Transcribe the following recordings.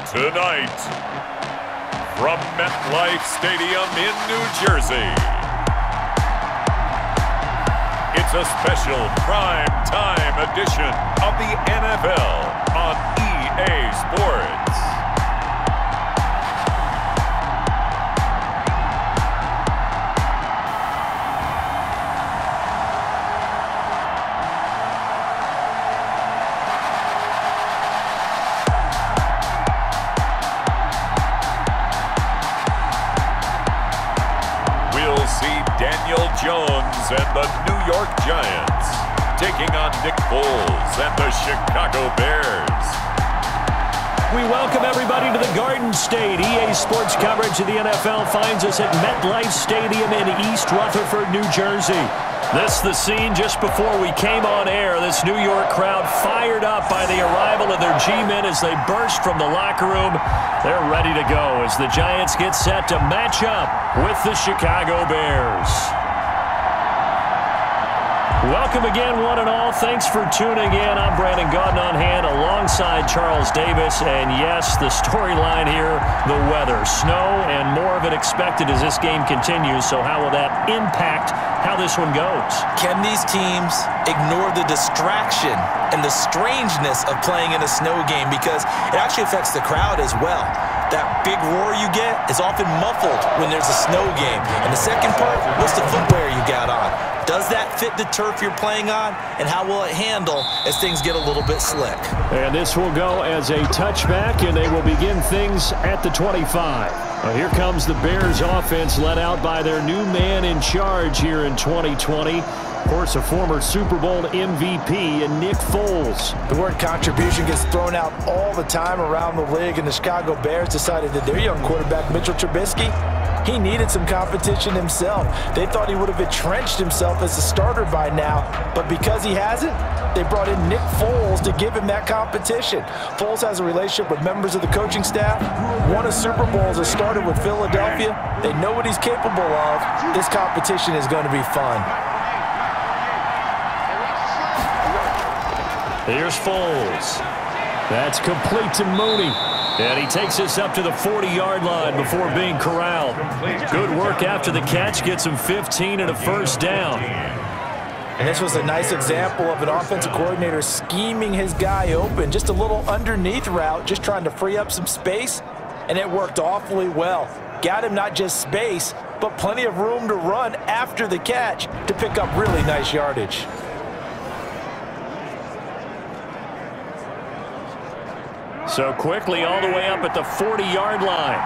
Tonight, from MedLife Stadium in New Jersey, it's a special prime time edition of the NFL on EA Sports. Daniel Jones and the New York Giants taking on Nick Foles and the Chicago Bears. We welcome everybody to the Garden State. EA Sports coverage of the NFL finds us at MedLife Stadium in East Rutherford, New Jersey. This is the scene just before we came on air. This New York crowd fired up by the arrival of their G-men as they burst from the locker room. They're ready to go as the Giants get set to match up with the Chicago Bears. Welcome again, one and all. Thanks for tuning in. I'm Brandon Gaudin on hand alongside Charles Davis. And yes, the storyline here, the weather. Snow and more of it expected as this game continues. So how will that impact how this one goes? Can these teams ignore the distraction and the strangeness of playing in a snow game? Because it actually affects the crowd as well. That big roar you get is often muffled when there's a snow game. And the second part, what's the footwear you got on? Does that fit the turf you're playing on? And how will it handle as things get a little bit slick? And this will go as a touchback, and they will begin things at the 25. Here comes the Bears offense led out by their new man in charge here in 2020. Of course, a former Super Bowl MVP in Nick Foles. The word contribution gets thrown out all the time around the league, and the Chicago Bears decided that their young quarterback, Mitchell Trubisky, he needed some competition himself. They thought he would have entrenched himself as a starter by now, but because he hasn't, they brought in Nick Foles to give him that competition. Foles has a relationship with members of the coaching staff, won a Super Bowl as a starter with Philadelphia. They know what he's capable of. This competition is going to be fun. Here's Foles. That's complete to Mooney. And he takes us up to the 40-yard line before being corralled. Good work after the catch. Gets him 15 and a first down. And this was a nice example of an offensive coordinator scheming his guy open. Just a little underneath route, just trying to free up some space. And it worked awfully well. Got him not just space, but plenty of room to run after the catch to pick up really nice yardage. So quickly all the way up at the 40-yard line.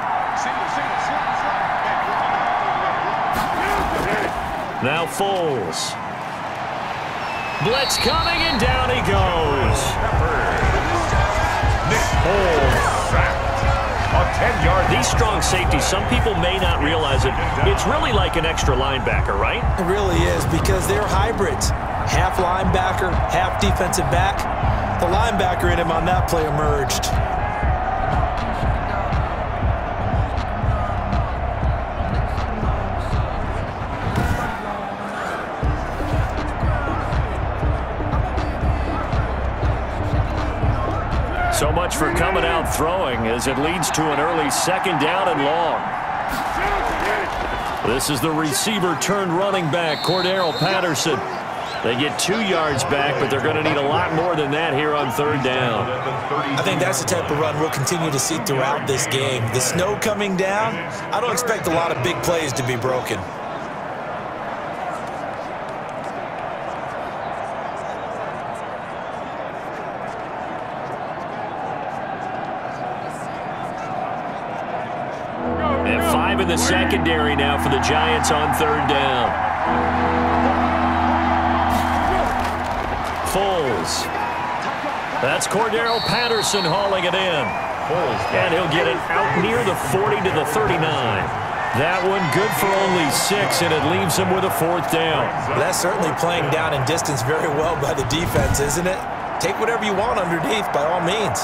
Now Foles. Blitz coming, and down he goes. Nick Foles sacked. A 10-yard. These strong safeties, some people may not realize it. It's really like an extra linebacker, right? It really is, because they're hybrids. Half linebacker, half defensive back. The linebacker in him on that play emerged. So much for coming out throwing as it leads to an early second down and long. This is the receiver turned running back, Cordero Patterson. They get 2 yards back, but they're going to need a lot more than that here on third down. I think that's the type of run we'll continue to see throughout this game. The snow coming down, I don't expect a lot of big plays to be broken. And 5 in the secondary now for the Giants on third down. Foles. That's Cordero Patterson hauling it in. And he'll get it out near the 40 to the 39. That one good for only 6, and it leaves him with a fourth down. That's certainly playing down in distance very well by the defense, isn't it? Take whatever you want underneath, by all means.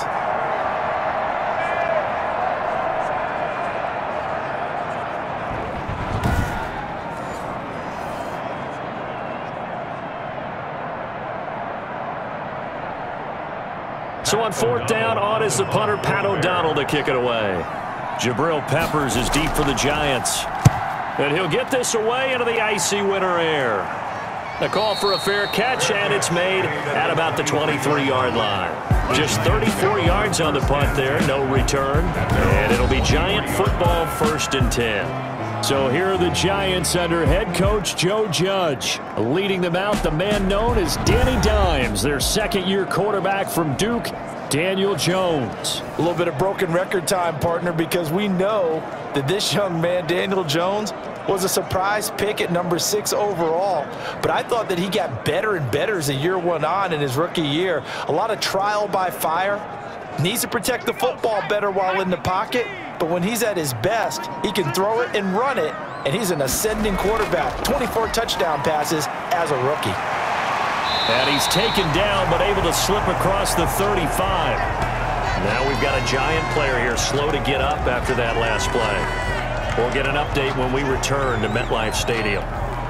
So on 4th down, on is the punter, Pat O'Donnell, to kick it away. Jabril Peppers is deep for the Giants. And he'll get this away into the icy winter air. A call for a fair catch, and it's made at about the 23-yard line. Just 34 yards on the punt there, no return. And it'll be Giant football, 1st and 10. So here are the Giants under head coach Joe Judge. Leading them out, the man known as Danny Dimes, their second-year quarterback from Duke, Daniel Jones. A little bit of broken record time, partner, because we know that this young man, Daniel Jones, was a surprise pick at number 6 overall. But I thought that he got better and better as the year went on in his rookie year. A lot of trial by fire. Needs to protect the football better while in the pocket. But when he's at his best, he can throw it and run it. And he's an ascending quarterback. 24 touchdown passes as a rookie. And he's taken down, but able to slip across the 35. Now we've got a Giant player here slow to get up after that last play. We'll get an update when we return to MetLife Stadium.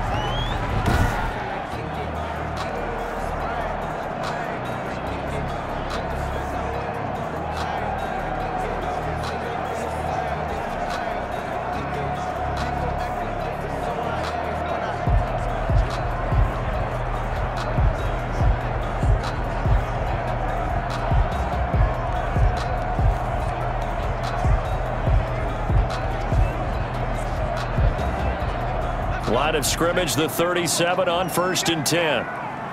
Line of scrimmage, the 37 on 1st and 10.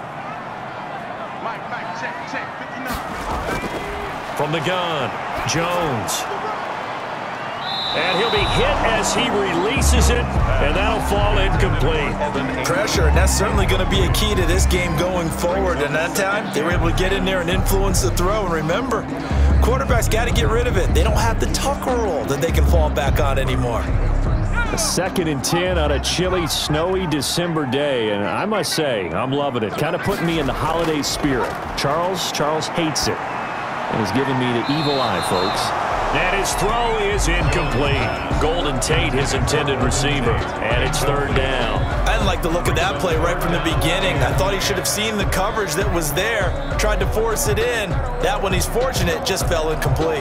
From the gun, Jones. And he'll be hit as he releases it, and that'll fall incomplete. Pressure, and that's certainly going to be a key to this game going forward. And that time, they were able to get in there and influence the throw. And remember, quarterbacks got to get rid of it. They don't have the Tucker rule that they can fall back on anymore. A 2nd and 10 on a chilly, snowy December day, and I must say, I'm loving it. Kind of putting me in the holiday spirit. Charles hates it, and is giving me the evil eye, folks. And his throw is incomplete. Golden Tate, his intended receiver, and it's 3rd down. I didn't like the look of that play right from the beginning. I thought he should have seen the coverage that was there, tried to force it in. That one, he's fortunate, just fell incomplete.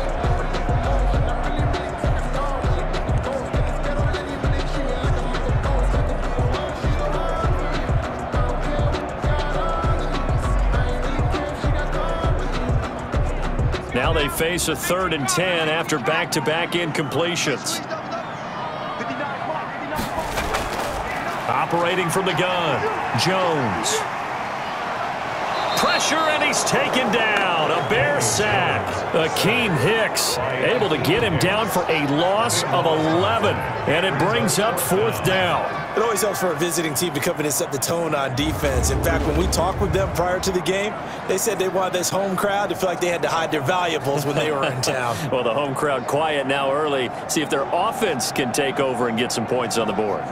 Now they face a 3rd and 10 after back-to-back incompletions. Operating from the gun, Jones. Pressure, and he's taken down. A Bear sack. Akeem Hicks able to get him down for a loss of 11, and it brings up 4th down. It always helps for a visiting team to come in and set the tone on defense. In fact, when we talked with them prior to the game, they said they wanted this home crowd to feel like they had to hide their valuables when they were in town. Well, the home crowd quiet now early. See if their offense can take over and get some points on the board.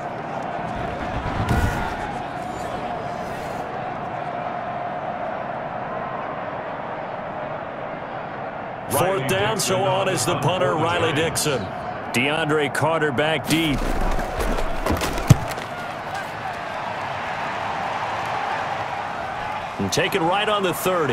Fourth down, so on is the punter, Riley Dixon. DeAndre Carter back deep. And taken right on the 30.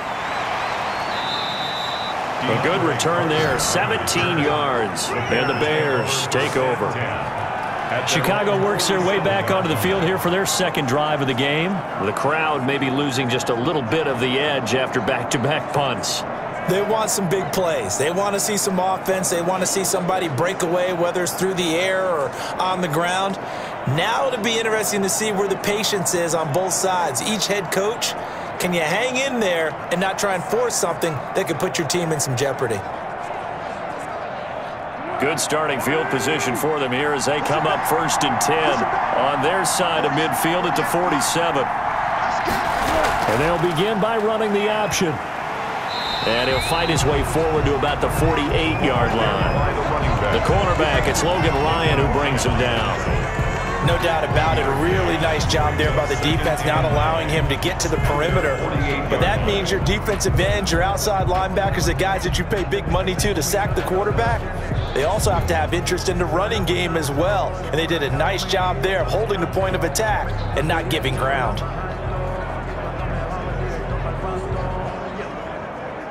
A good return there, 17 yards. And the Bears take over. Chicago works their way back onto the field here for their 2nd drive of the game. The crowd may be losing just a little bit of the edge after back-to-back punts. They want some big plays. They want to see some offense. They want to see somebody break away, whether it's through the air or on the ground. Now it'll be interesting to see where the patience is on both sides. Each head coach, can you hang in there and not try and force something that could put your team in some jeopardy? Good starting field position for them here as they come up 1st and 10 on their side of midfield at the 47. And they'll begin by running the option. And he'll fight his way forward to about the 48-yard line. The cornerback, it's Logan Ryan who brings him down. No doubt about it. A really nice job there by the defense, not allowing him to get to the perimeter. But that means your defensive ends, your outside linebackers, the guys that you pay big money to sack the quarterback, they also have to have interest in the running game as well. And they did a nice job there of holding the point of attack and not giving ground.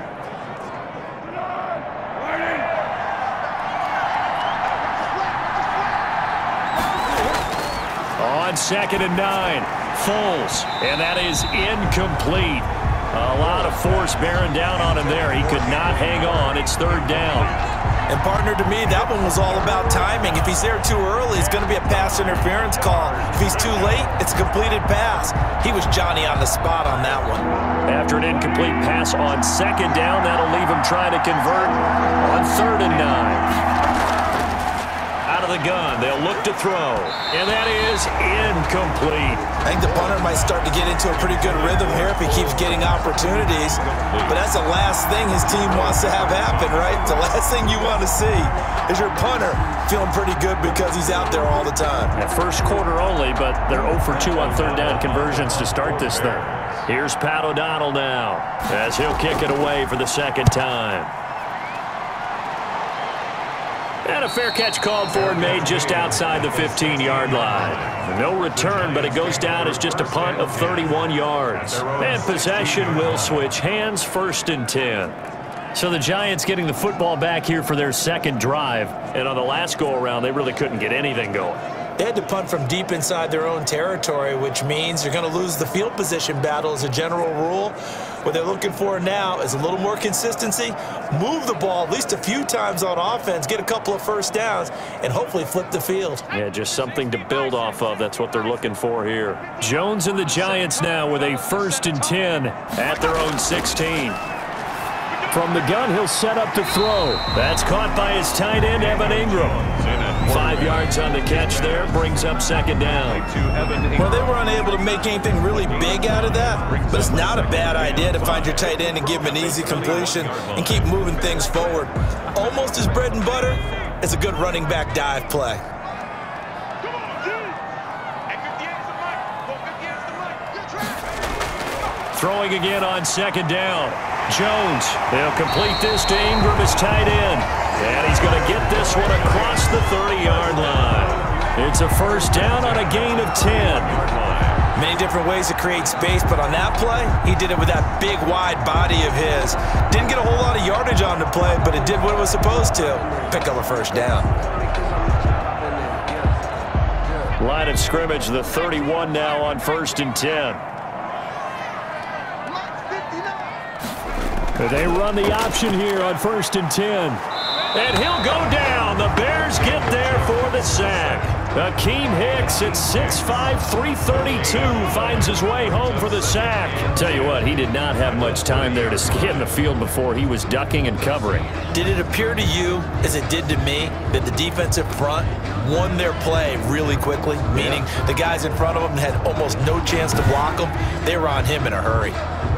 on 2nd and 9. Foles, and that is incomplete. A lot of force bearing down on him there. He could not hang on. It's 3rd down. And, partner, to me, that one was all about timing. If he's there too early, it's going to be a pass interference call. If he's too late, it's a completed pass. He was Johnny on the spot on that one. After an incomplete pass on 2nd down, that'll leave him trying to convert on 3rd and 9. Out of the gun, they'll look to throw, and that is incomplete. I think the punter might start to get into a pretty good rhythm here if he keeps getting opportunities. But that's the last thing his team wants to have happen, right? The last thing you want to see is your punter feeling pretty good because he's out there all the time. At first quarter only, but they're 0 for 2 on 3rd down conversions to start this thing. Here's Pat O'Donnell now as he'll kick it away for the 2nd time. And a fair catch called for and made just outside the 15-yard line. No return, but it goes down as just a punt of 31 yards. And possession will switch hands, 1st and 10. So the Giants getting the football back here for their 2nd drive. And on the last go-around, they really couldn't get anything going. They had to punt from deep inside their own territory, which means you're going to lose the field position battle as a general rule. What they're looking for now is a little more consistency, move the ball at least a few times on offense, get a couple of 1st downs, and hopefully flip the field. Yeah, just something to build off of. That's what they're looking for here. Jones and the Giants now with a 1st and 10 at their own 16. From the gun, he'll set up to throw. That's caught by his tight end, Evan Ingram. 5 yards on the catch there, brings up 2nd down. Well, they were unable to make anything really big out of that, but it's not a bad idea to find your tight end and give him an easy completion and keep moving things forward. Almost his bread and butter is a good running back dive play. Throwing again on 2nd down. Jones, they'll complete this to Ingram, his tight end. And he's going to get this one across the 30-yard line. It's a 1st down on a gain of 10. Many different ways to create space, but on that play, he did it with that big, wide body of his. Didn't get a whole lot of yardage on the play, but it did what it was supposed to. Pick up a 1st down. Line of scrimmage, the 31 now on 1st and 10. They run the option here on 1st and 10. And he'll go down. The Bears get there for the sack. Akeem Hicks at 6'5", 332 finds his way home for the sack. Tell you what, he did not have much time there to scan the field before he was ducking and covering. Did it appear to you, as it did to me, that the defensive front won their play really quickly? Meaning the guys in front of them had almost no chance to block them. They were on him in a hurry.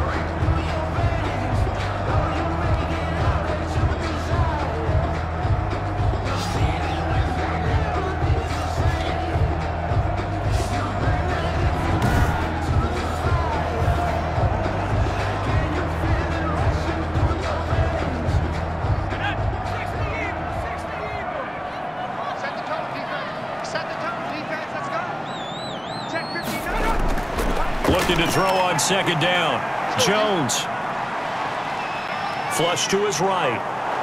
Looking to throw on 2nd down. Jones. Flush to his right.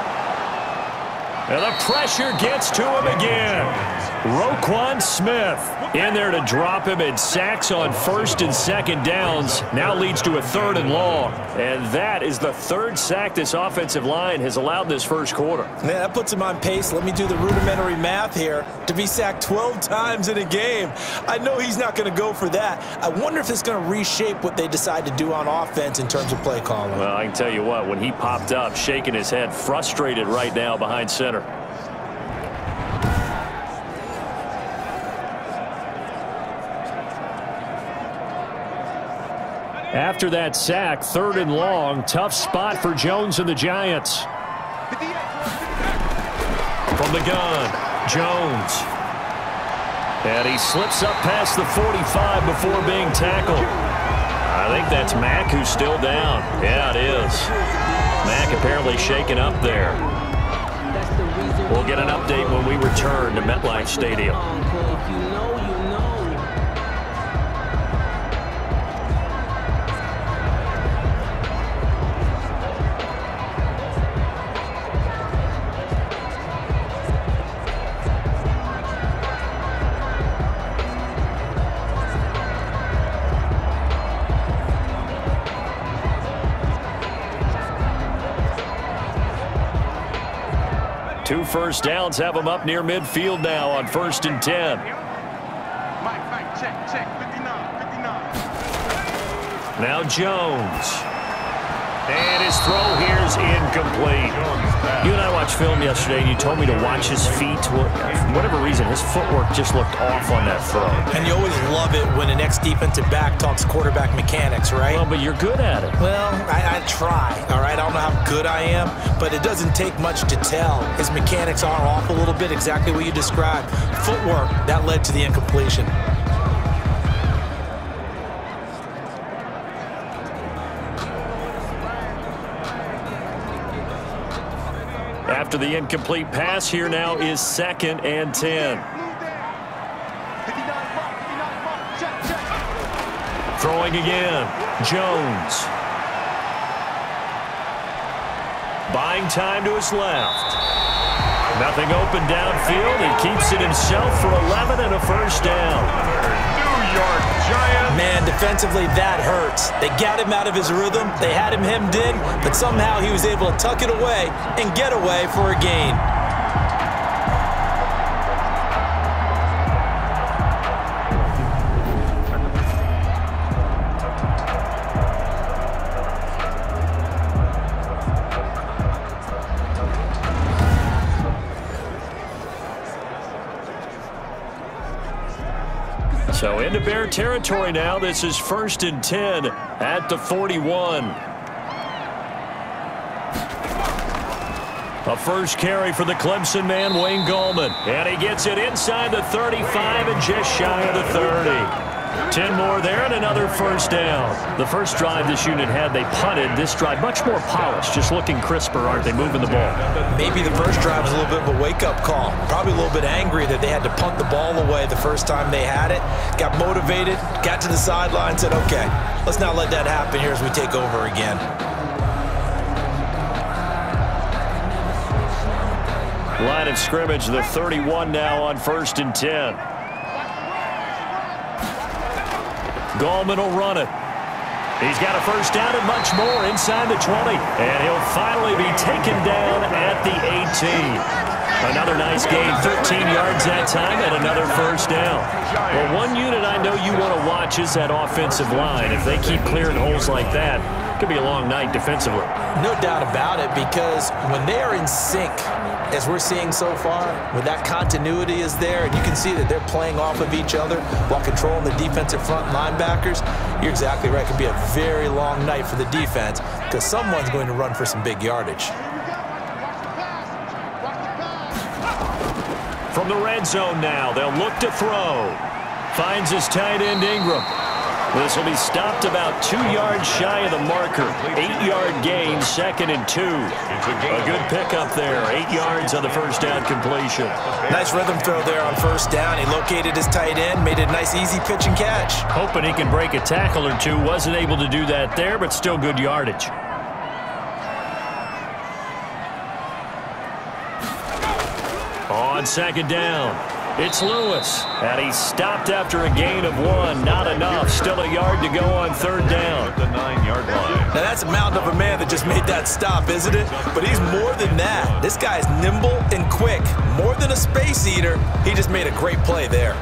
And the pressure gets to him again. Roquan Smith in there to drop him, and sacks on 1st and 2nd downs. Now leads to a 3rd and long. And that is the 3rd sack this offensive line has allowed this 1st quarter. Man, that puts him on pace. Let me do the rudimentary math here. To be sacked 12 times in a game. I know he's not going to go for that. I wonder if it's going to reshape what they decide to do on offense in terms of play calling. Well, I can tell you what, when he popped up, shaking his head, frustrated right now behind center. After that sack, 3rd and long, tough spot for Jones and the Giants. From the gun, Jones. And he slips up past the 45 before being tackled. I think that's Mack who's still down. Yeah, it is. Mack apparently shaken up there. We'll get an update when we return to MetLife Stadium. 2 first downs have them up near midfield now on 1st and 10. Mike, check. 59. Now Jones. And his throw here is incomplete. You and I watched film yesterday, and you told me to watch his feet. For whatever reason, his footwork just looked off on that throw. And you always love it when an ex-defensive back talks quarterback mechanics, right? Well, but you're good at it. Well, I try, all right? I don't know how good I am, but it doesn't take much to tell. His mechanics are off a little bit, exactly what you described. Footwork, that led to the incompletion. After the incomplete pass, here now is 2nd and 10. Throwing again. Jones. Buying time to his left. Nothing open downfield. He keeps it himself for 11 and a first down. New York Giants. Man, defensively, that hurts. They got him out of his rhythm. They had him hemmed in, but somehow he was able to tuck it away and get away for a gain. So into Bear territory now. This is 1st and 10 at the 41. A first carry for the Clemson man, Wayne Gallman. And he gets it inside the 35 and just shy of the 30. 10 more there and another first down. The first drive this unit had, they punted. This drive, much more polished, just looking crisper, aren't they, moving the ball? Maybe the first drive was a little bit of a wake-up call. Probably a little bit angry that they had to punt the ball away the first time they had it. Got motivated, got to the sideline, said, okay, let's not let that happen here as we take over again. Line of scrimmage, the 31 now on 1st and 10. Gallman will run it. He's got a first down and much more inside the 20. And he'll finally be taken down at the 18. Another nice gain, 13 yards that time, and another first down. Well, one unit I know you want to watch is that offensive line. If they keep clearing holes like that, it could be a long night defensively. No doubt about it, because when they are in sync, as we're seeing so far, when that continuity is there, and you can see that they're playing off of each other while controlling the defensive front linebackers, you're exactly right. It could be a very long night for the defense because someone's going to run for some big yardage. From the red zone now, they'll look to throw. Finds his tight end Ingram. This will be stopped about 2 yards shy of the marker. 8-yard gain, 2nd and 2. A good pickup there. 8 yards on the first down completion. Nice rhythm throw there on first down. He located his tight end, made it a nice easy pitch and catch. Hoping he can break a tackle or two. Wasn't able to do that there, but still good yardage. On 2nd down, it's Lewis. And he's stopped after a gain of 1. Not enough. Still a yard to go on 3rd down. The 9-yard line. Now that's a mountain of a man that just made that stop, isn't it? But he's more than that. This guy's nimble and quick. More than a space eater. He just made a great play there.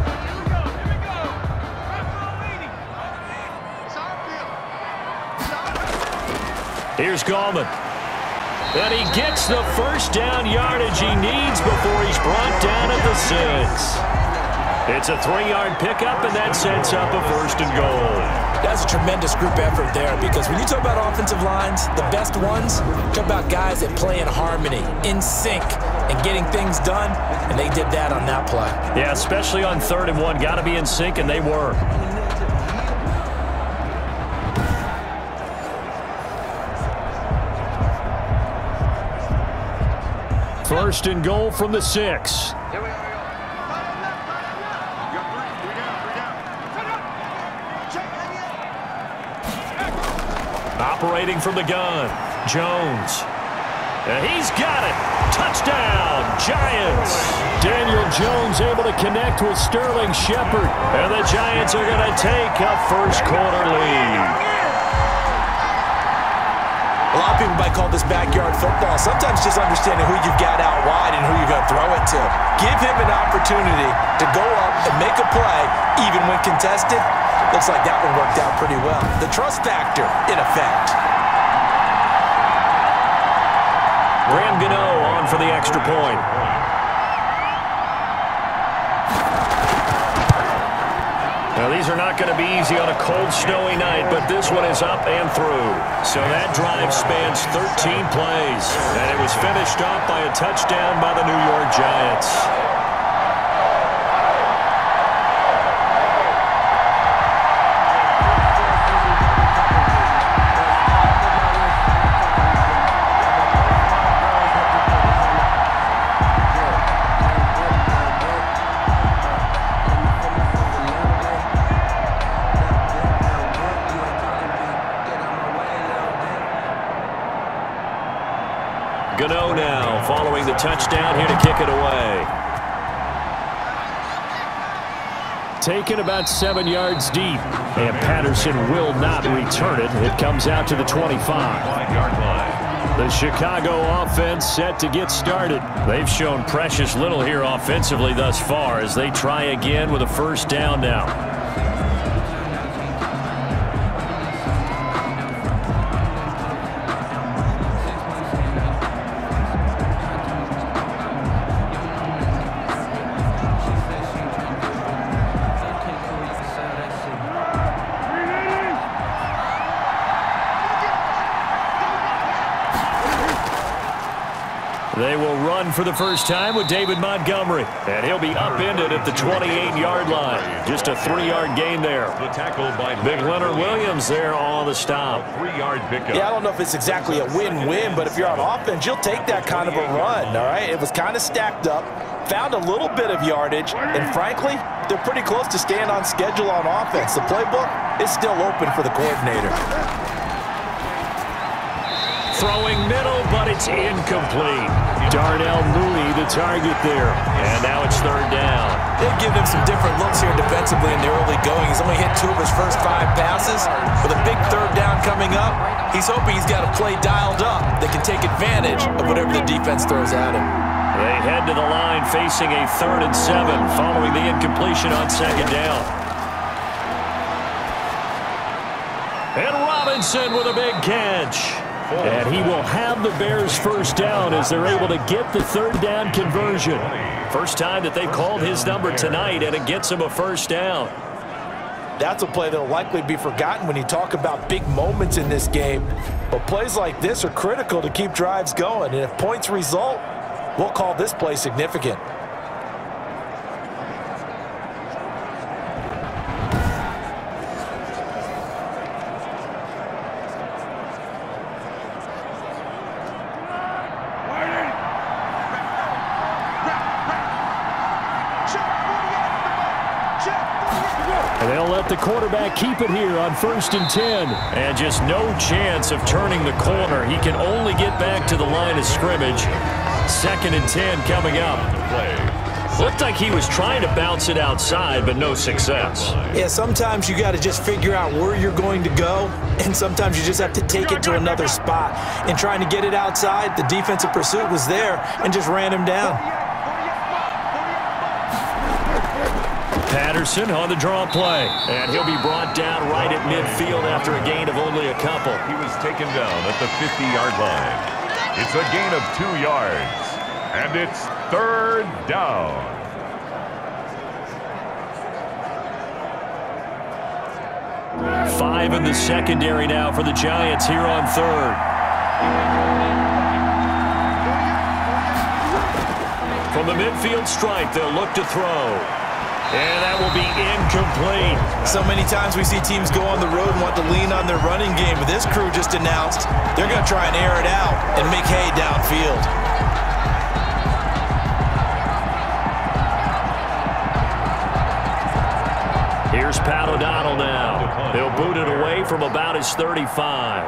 Here's Gallman. And he gets the first down yardage he needs before he's brought down at the 6. It's a 3-yard pickup, and that sets up a 1st and goal. That's a tremendous group effort there, because when you talk about offensive lines, the best ones, talk about guys that play in harmony, in sync, and getting things done, and they did that on that play. Yeah, especially on 3rd and 1. Got to be in sync, and they were. First and goal from the 6. Operating from the gun, Jones. And he's got it. Touchdown, Giants. Daniel Jones able to connect with Sterling Shepard. And the Giants are going to take a first quarter lead. A lot of people might call this backyard football. Sometimes just understanding who you've got out wide and who you're going to throw it to. Give him an opportunity to go up and make a play, even when contested. Looks like that one worked out pretty well. The trust factor in effect. Graham Gano on for the extra point. Now, these are not going to be easy on a cold, snowy night, but this one is up and through. So that drive spans 13 plays, and it was finished off by a touchdown by the New York Giants. Gano now following the touchdown here to kick it away. Taken about 7 yards deep, and Patterson will not return it. It comes out to the 25-yard line. The Chicago offense set to get started. They've shown precious little here offensively thus far as they try again with a first down now. They will run for the first time with David Montgomery, and he'll be upended at the 28-yard line. Just a 3-yard gain there. The tackle by Big Leonard Williams there on the stop. 3-yard pickup. Yeah, I don't know if it's exactly a win-win, but if you're on offense, you'll take that kind of a run, all right? It was kind of stacked up, found a little bit of yardage, and frankly, they're pretty close to staying on schedule on offense. The playbook is still open for the coordinator. Throwing middle, but it's incomplete. Darnell Mooney the target there. And now it's third down. They've given him some different looks here defensively in the early going. He's only hit 2 of his first 5 passes. With a big third down coming up, he's hoping he's got a play dialed up that can take advantage of whatever the defense throws at him. They head to the line facing a 3rd and 7 following the incompletion on 2nd down. And Robinson with a big catch. And he will have the Bears first down as they're able to get the 3rd down conversion. First time that they've called his number tonight, and it gets him a first down. That's a play that will likely be forgotten when you talk about big moments in this game. But plays like this are critical to keep drives going. And if points result, we'll call this play significant. The quarterback keep it here on 1st and 10. And just no chance of turning the corner. He can only get back to the line of scrimmage. 2nd and 10 coming up. Looked like he was trying to bounce it outside, but no success. Yeah, sometimes you got to just figure out where you're going to go, and sometimes you just have to take it to another spot. In trying to get it outside, the defensive pursuit was there and just ran him down. Patterson on the draw play, and he'll be brought down right at midfield after a gain of only a couple. He was taken down at the 50-yard line. It's a gain of 2 yards, and it's 3rd down. Five in the secondary now for the Giants here on 3rd. From the midfield stripe, they'll look to throw. And that will be incomplete. So many times we see teams go on the road and want to lean on their running game. But this crew just announced they're going to try and air it out and make hay downfield. Here's Pat O'Donnell now. He'll boot it away from about his 35.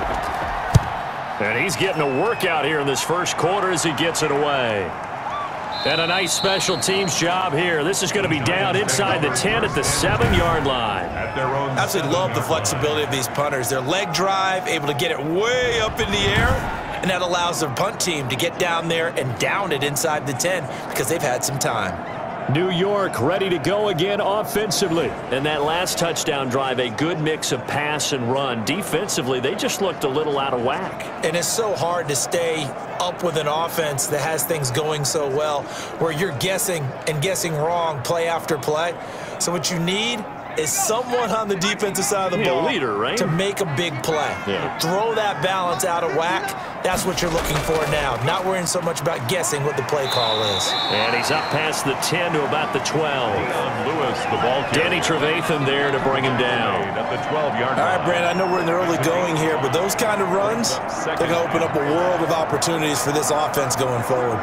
And he's getting a workout here in this first quarter as he gets it away. And a nice special teams job here. This is going to be down inside the 10 at the 7-yard line. Absolutely love the flexibility of these punters. Their leg drive, able to get it way up in the air, and that allows their punt team to get down there and down it inside the 10 because they've had some time. New York ready to go again offensively. And that last touchdown drive, a good mix of pass and run. Defensively, they just looked a little out of whack. And it's so hard to stay up with an offense that has things going so well where you're guessing and guessing wrong play after play. So what you need is someone on the defensive side of the ball leader, right? to make a big play. Yeah. Throw that balance out of whack. That's what you're looking for now. Not worrying so much about guessing what the play call is. And he's up past the 10 to about the 12. Lewis, the ball carrier. Danny Trevathan there to bring him down. At the 12-yard line. All right, Brandon, I know we're in the early going here, but those kind of runs, they're going to open up a world of opportunities for this offense going forward.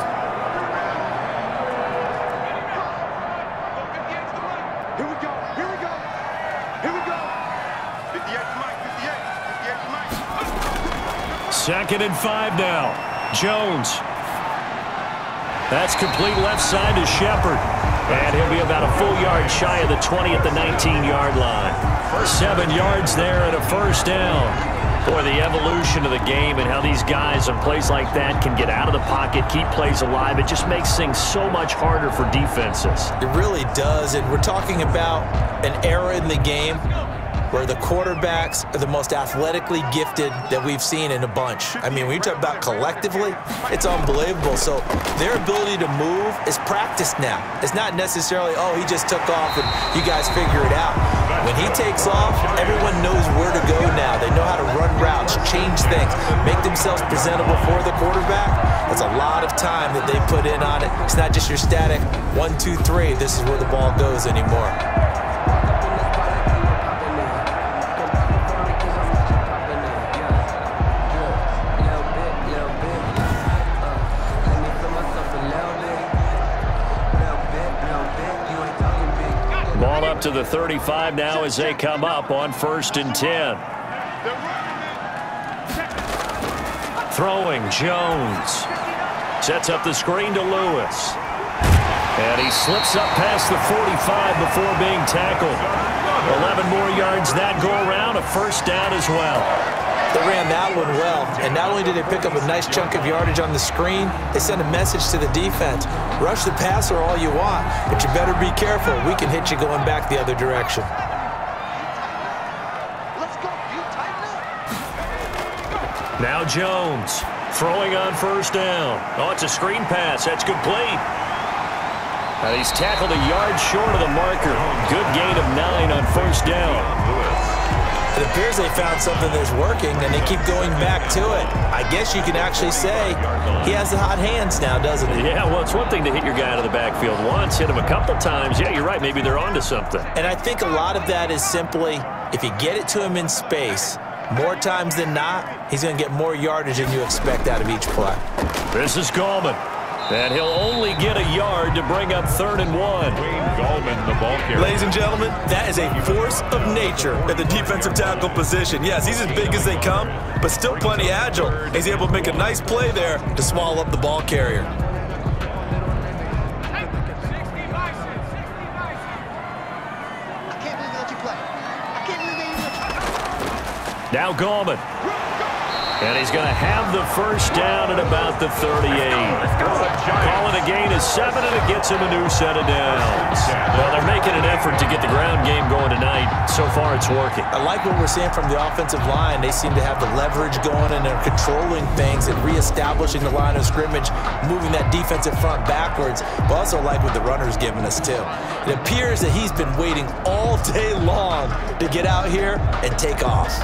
Second and 5 now. Jones. That's complete left side to Shepard. And he'll be about a full yard shy of the 20 at the 19-yard line. 7 yards there and a first down. Boy, the evolution of the game and how these guys on plays like that can get out of the pocket, keep plays alive, it just makes things so much harder for defenses. It really does, and we're talking about an era in the game where the quarterbacks are the most athletically gifted that we've seen in a bunch. I mean, when you talk about collectively, it's unbelievable. So their ability to move is practiced now. It's not necessarily, oh, he just took off and you guys figure it out. When he takes off, everyone knows where to go now. They know how to run routes, change things, make themselves presentable for the quarterback. That's a lot of time that they put in on it. It's not just your static 1, 2, 3, this is where the ball goes anymore. To the 35 now as they come up on 1st and 10. Throwing, Jones. Sets up the screen to Lewis. And he slips up past the 45 before being tackled. 11 more yards that go around, a first down as well. They ran that one well, and not only did they pick up a nice chunk of yardage on the screen, they sent a message to the defense. Rush the passer all you want, but you better be careful. We can hit you going back the other direction. Let's go. You tighten up. Now Jones throwing on first down. Oh, it's a screen pass. That's complete. And he's tackled a yard short of the marker. Good gain of 9 on first down. It appears they found something that's working, and they keep going back to it. I guess you can actually say he has the hot hands now, doesn't he? Yeah, well, it's one thing to hit your guy out of the backfield once, hit him a couple times. Yeah, you're right. Maybe they're onto something. And I think a lot of that is simply if you get it to him in space, more times than not, he's going to get more yardage than you expect out of each play. This is Gallman. And he'll only get a yard to bring up 3rd and 1. Gallman, the ball carrier. Ladies and gentlemen, that is a force of nature at the defensive tackle position. Yes, he's as big as they come, but still plenty agile. He's able to make a nice play there to swallow up the ball carrier. Now Gallman. And he's going to have the first down at about the 38. Calling a gain of 7, and it gets him a new set of downs. Well, they're making an effort to get the ground game going tonight. So far, it's working. I like what we're seeing from the offensive line. They seem to have the leverage going, and they're controlling things and reestablishing the line of scrimmage, moving that defensive front backwards. But also like what the runner's giving us, too. It appears that he's been waiting all day long to get out here and take off.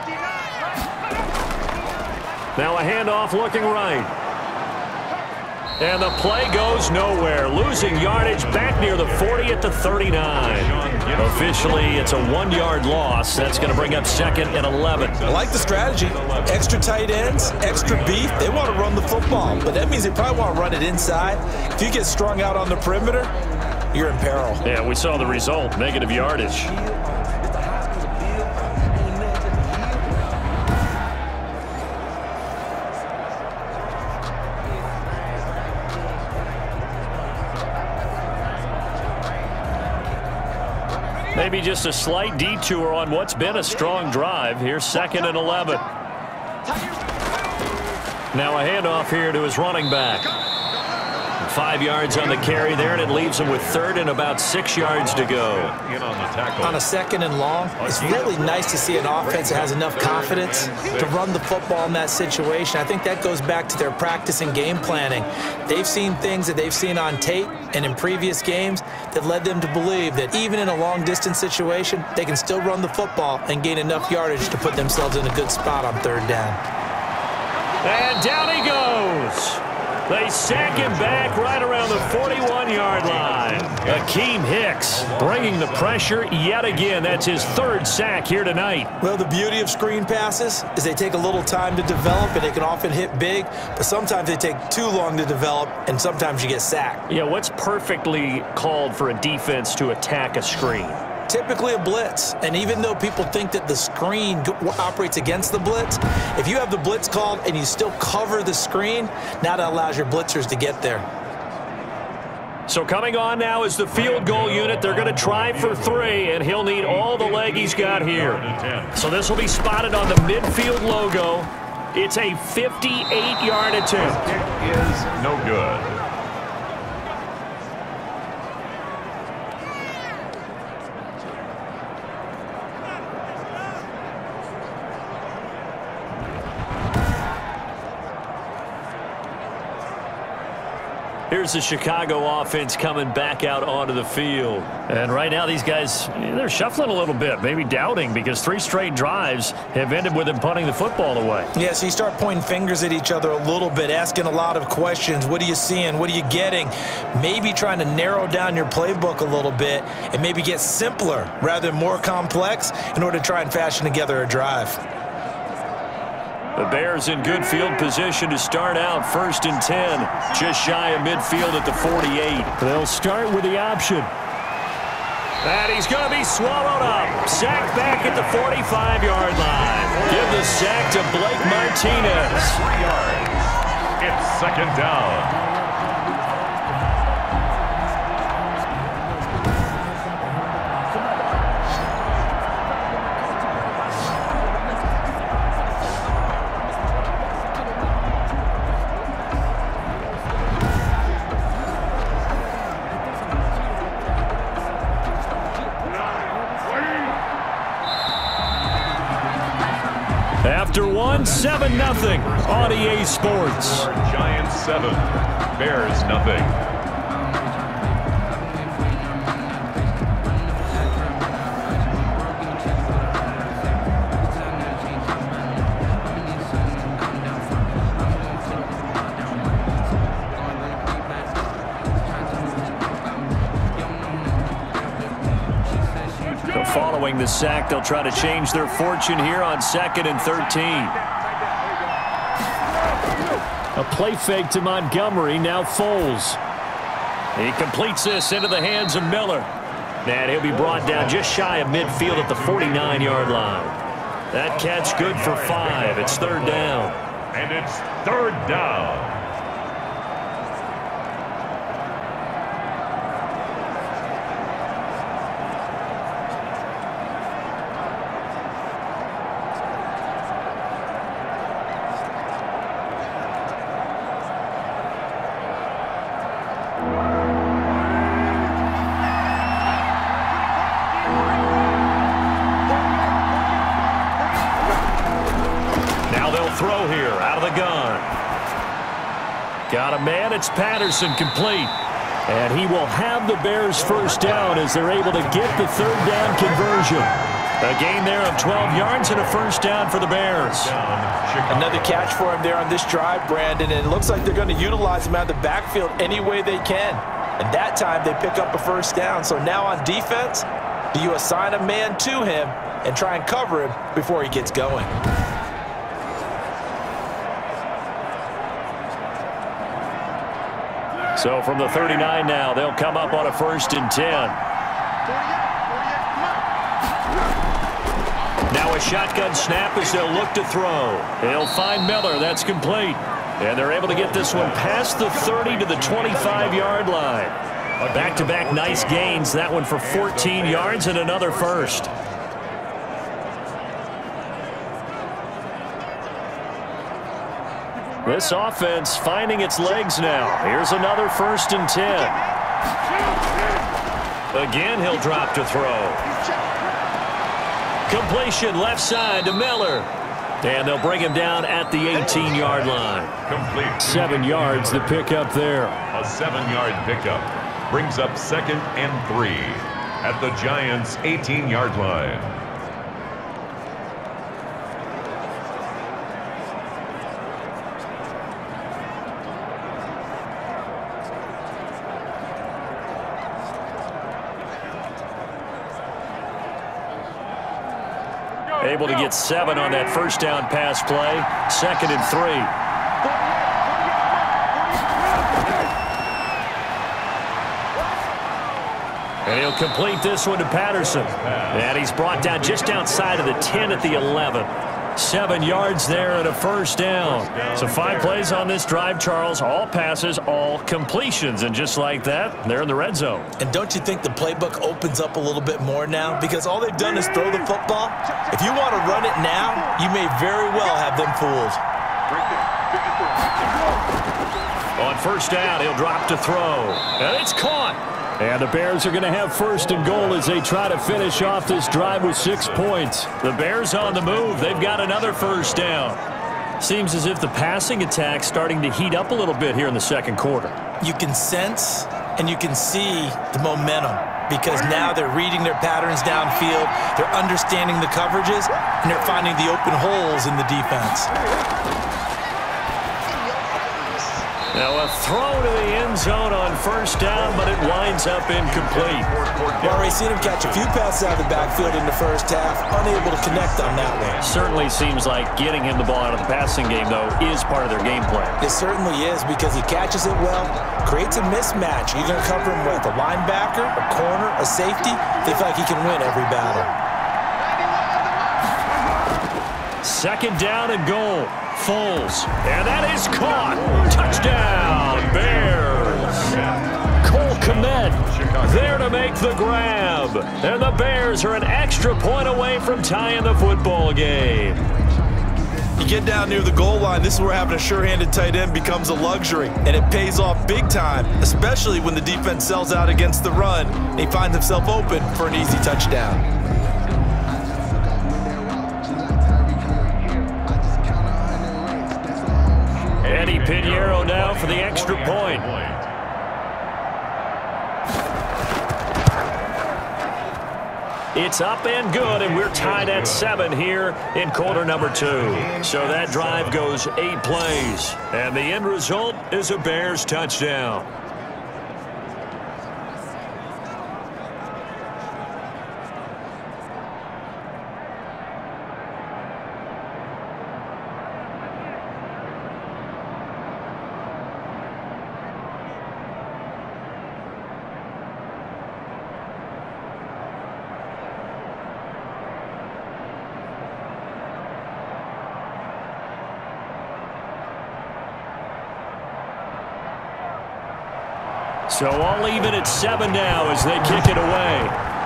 Now a handoff looking right. And the play goes nowhere, losing yardage back near the 40 at the 39. Officially, it's a 1-yard loss. That's going to bring up 2nd and 11. I like the strategy. Extra tight ends, extra beef. They want to run the football, but that means they probably want to run it inside. If you get strung out on the perimeter, you're in peril. Yeah, we saw the result, negative yardage. Maybe just a slight detour on what's been a strong drive. Here's 2nd and 11. Now a handoff here to his running back. 5 yards on the carry there, and it leaves him with 3rd and about 6 yards to go. On a 2nd and long, it's really nice to see an offense that has enough confidence to run the football in that situation. I think that goes back to their practice and game planning. They've seen things that they've seen on tape and in previous games that led them to believe that even in a long-distance situation, they can still run the football and gain enough yardage to put themselves in a good spot on 3rd down. And down he goes. They sack him back right around the 41-yard line. Akeem Hicks bringing the pressure yet again. That's his 3rd sack here tonight. Well, the beauty of screen passes is they take a little time to develop, and they can often hit big, but sometimes they take too long to develop, and sometimes you get sacked. Yeah, what's perfectly called for a defense to attack a screen? Typically a blitz, and even though people think that the screen operates against the blitz, if you have the blitz called and you still cover the screen, now that allows your blitzers to get there. So coming on now is the field goal unit. They're going to try for 3, and he'll need all the leg he's got here. So this will be spotted on the midfield logo. It's a 58-yard attempt. It is no good. Here's the Chicago offense coming back out onto the field. And right now these guys, they're shuffling a little bit, maybe doubting, because 3 straight drives have ended with them punting the football away. Yeah, so you start pointing fingers at each other a little bit, asking a lot of questions. What are you seeing? What are you getting? Maybe trying to narrow down your playbook a little bit and maybe get simpler rather than more complex in order to try and fashion together a drive. The Bears in good field position to start out 1st and 10, just shy of midfield at the 48. They'll start with the option. And he's going to be swallowed up. Sacked back at the 45-yard line. Give the sack to Blake Martinez. 3 yards. It's 2nd down. After 7-0 on EA Sports. Giants 7, Bears nothing. Following the sack, they'll try to change their fortune here on 2nd and 13. A play fake to Montgomery, now Foles. He completes this into the hands of Miller. And he'll be brought down just shy of midfield at the 49-yard line. That catch good for 5. It's 3rd down. And it's 3rd down. Throw here out of the gun. Got a man. It's Patterson, complete. And he will have the Bears 1st down as they're able to get the 3rd down conversion. A gain there of 12 yards and a first down for the Bears. Another catch for him there on this drive, Brandon, and it looks like they're going to utilize him out of the backfield any way they can. And that time they pick up a first down. So now on defense, do you assign a man to him and try and cover him before he gets going? So from the 39 now, they'll come up on a 1st and 10. Now a shotgun snap as they'll look to throw. They'll find Miller. That's complete. And they're able to get this one past the 30 to the 25-yard line. Back-to-back nice gains. That one for 14 yards and another first. This offense finding its legs now. Here's another 1st and 10. Again, he'll drop to throw. Completion left side to Miller. And they'll bring him down at the 18-yard line. Complete. 7 yards the pickup there. A 7-yard pickup brings up 2nd and 3 at the Giants' 18-yard line. Able to get 7 on that first down pass play. 2nd and 3. And he'll complete this one to Patterson. And he's brought down just outside of the 10 at the 11. 7 yards there and a first down. So 5 plays on this drive, Charles. All passes, all completions. And just like that, they're in the red zone. And don't you think the playbook opens up a little bit more now? Because all they've done is throw the football. If you want to run it now, you may very well have them fooled. On first down, he'll drop to throw. And it's caught. And the Bears are going to have 1st and goal as they try to finish off this drive with 6 points. The Bears on the move. They've got another first down. Seems as if the passing attack's starting to heat up a little bit here in the 2nd quarter. You can sense and you can see the momentum because now they're reading their patterns downfield, they're understanding the coverages, and they're finding the open holes in the defense. Now a throw to the end zone on first down, but it winds up incomplete. We've already seen him catch a few passes out of the backfield in the first half, unable to connect on that one. Certainly seems like getting him the ball out of the passing game, though, is part of their game plan. It certainly is because he catches it well, creates a mismatch. You're going to cover him with a linebacker, a corner, a safety. They feel like he can win every battle. 2nd down and goal. Foles. And that is caught. Touchdown, Bears. Cole Kmet there to make the grab. And the Bears are an extra point away from tying the football game. You get down near the goal line, this is where having a sure-handed tight end becomes a luxury. And it pays off big time, especially when the defense sells out against the run. And he finds himself open for an easy touchdown. Eddie Pinheiro now for the extra point. It's up and good, and we're tied at 7 here in quarter number 2. So that drive goes 8 plays, and the end result is a Bears touchdown. So all even at 7 now as they kick it away.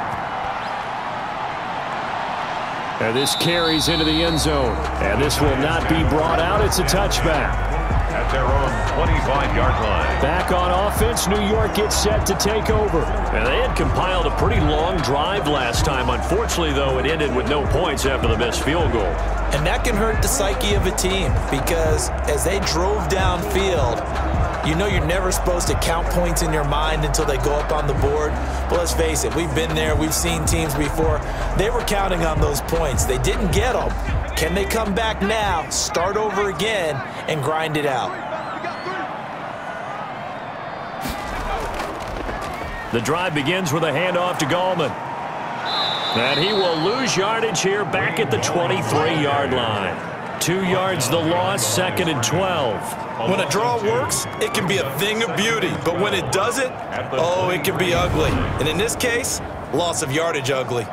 And this carries into the end zone. And this will not be brought out. It's a touchback. At their own 25-yard line. Back on offense, New York gets set to take over. And they had compiled a pretty long drive last time. Unfortunately, though, it ended with no points after the missed field goal. And that can hurt the psyche of a team because as they drove downfield, You know you're never supposed to count points in your mind until they go up on the board. But let's face it, we've been there. We've seen teams before. They were counting on those points. They didn't get them. Can they come back now, start over again, and grind it out? The drive begins with a handoff to Gallman. And he will lose yardage here back at the 23-yard line. 2 yards the loss, 2nd and 12. When a draw works, it can be a thing of beauty. But when it doesn't, oh, it can be ugly. And in this case, loss of yardage ugly.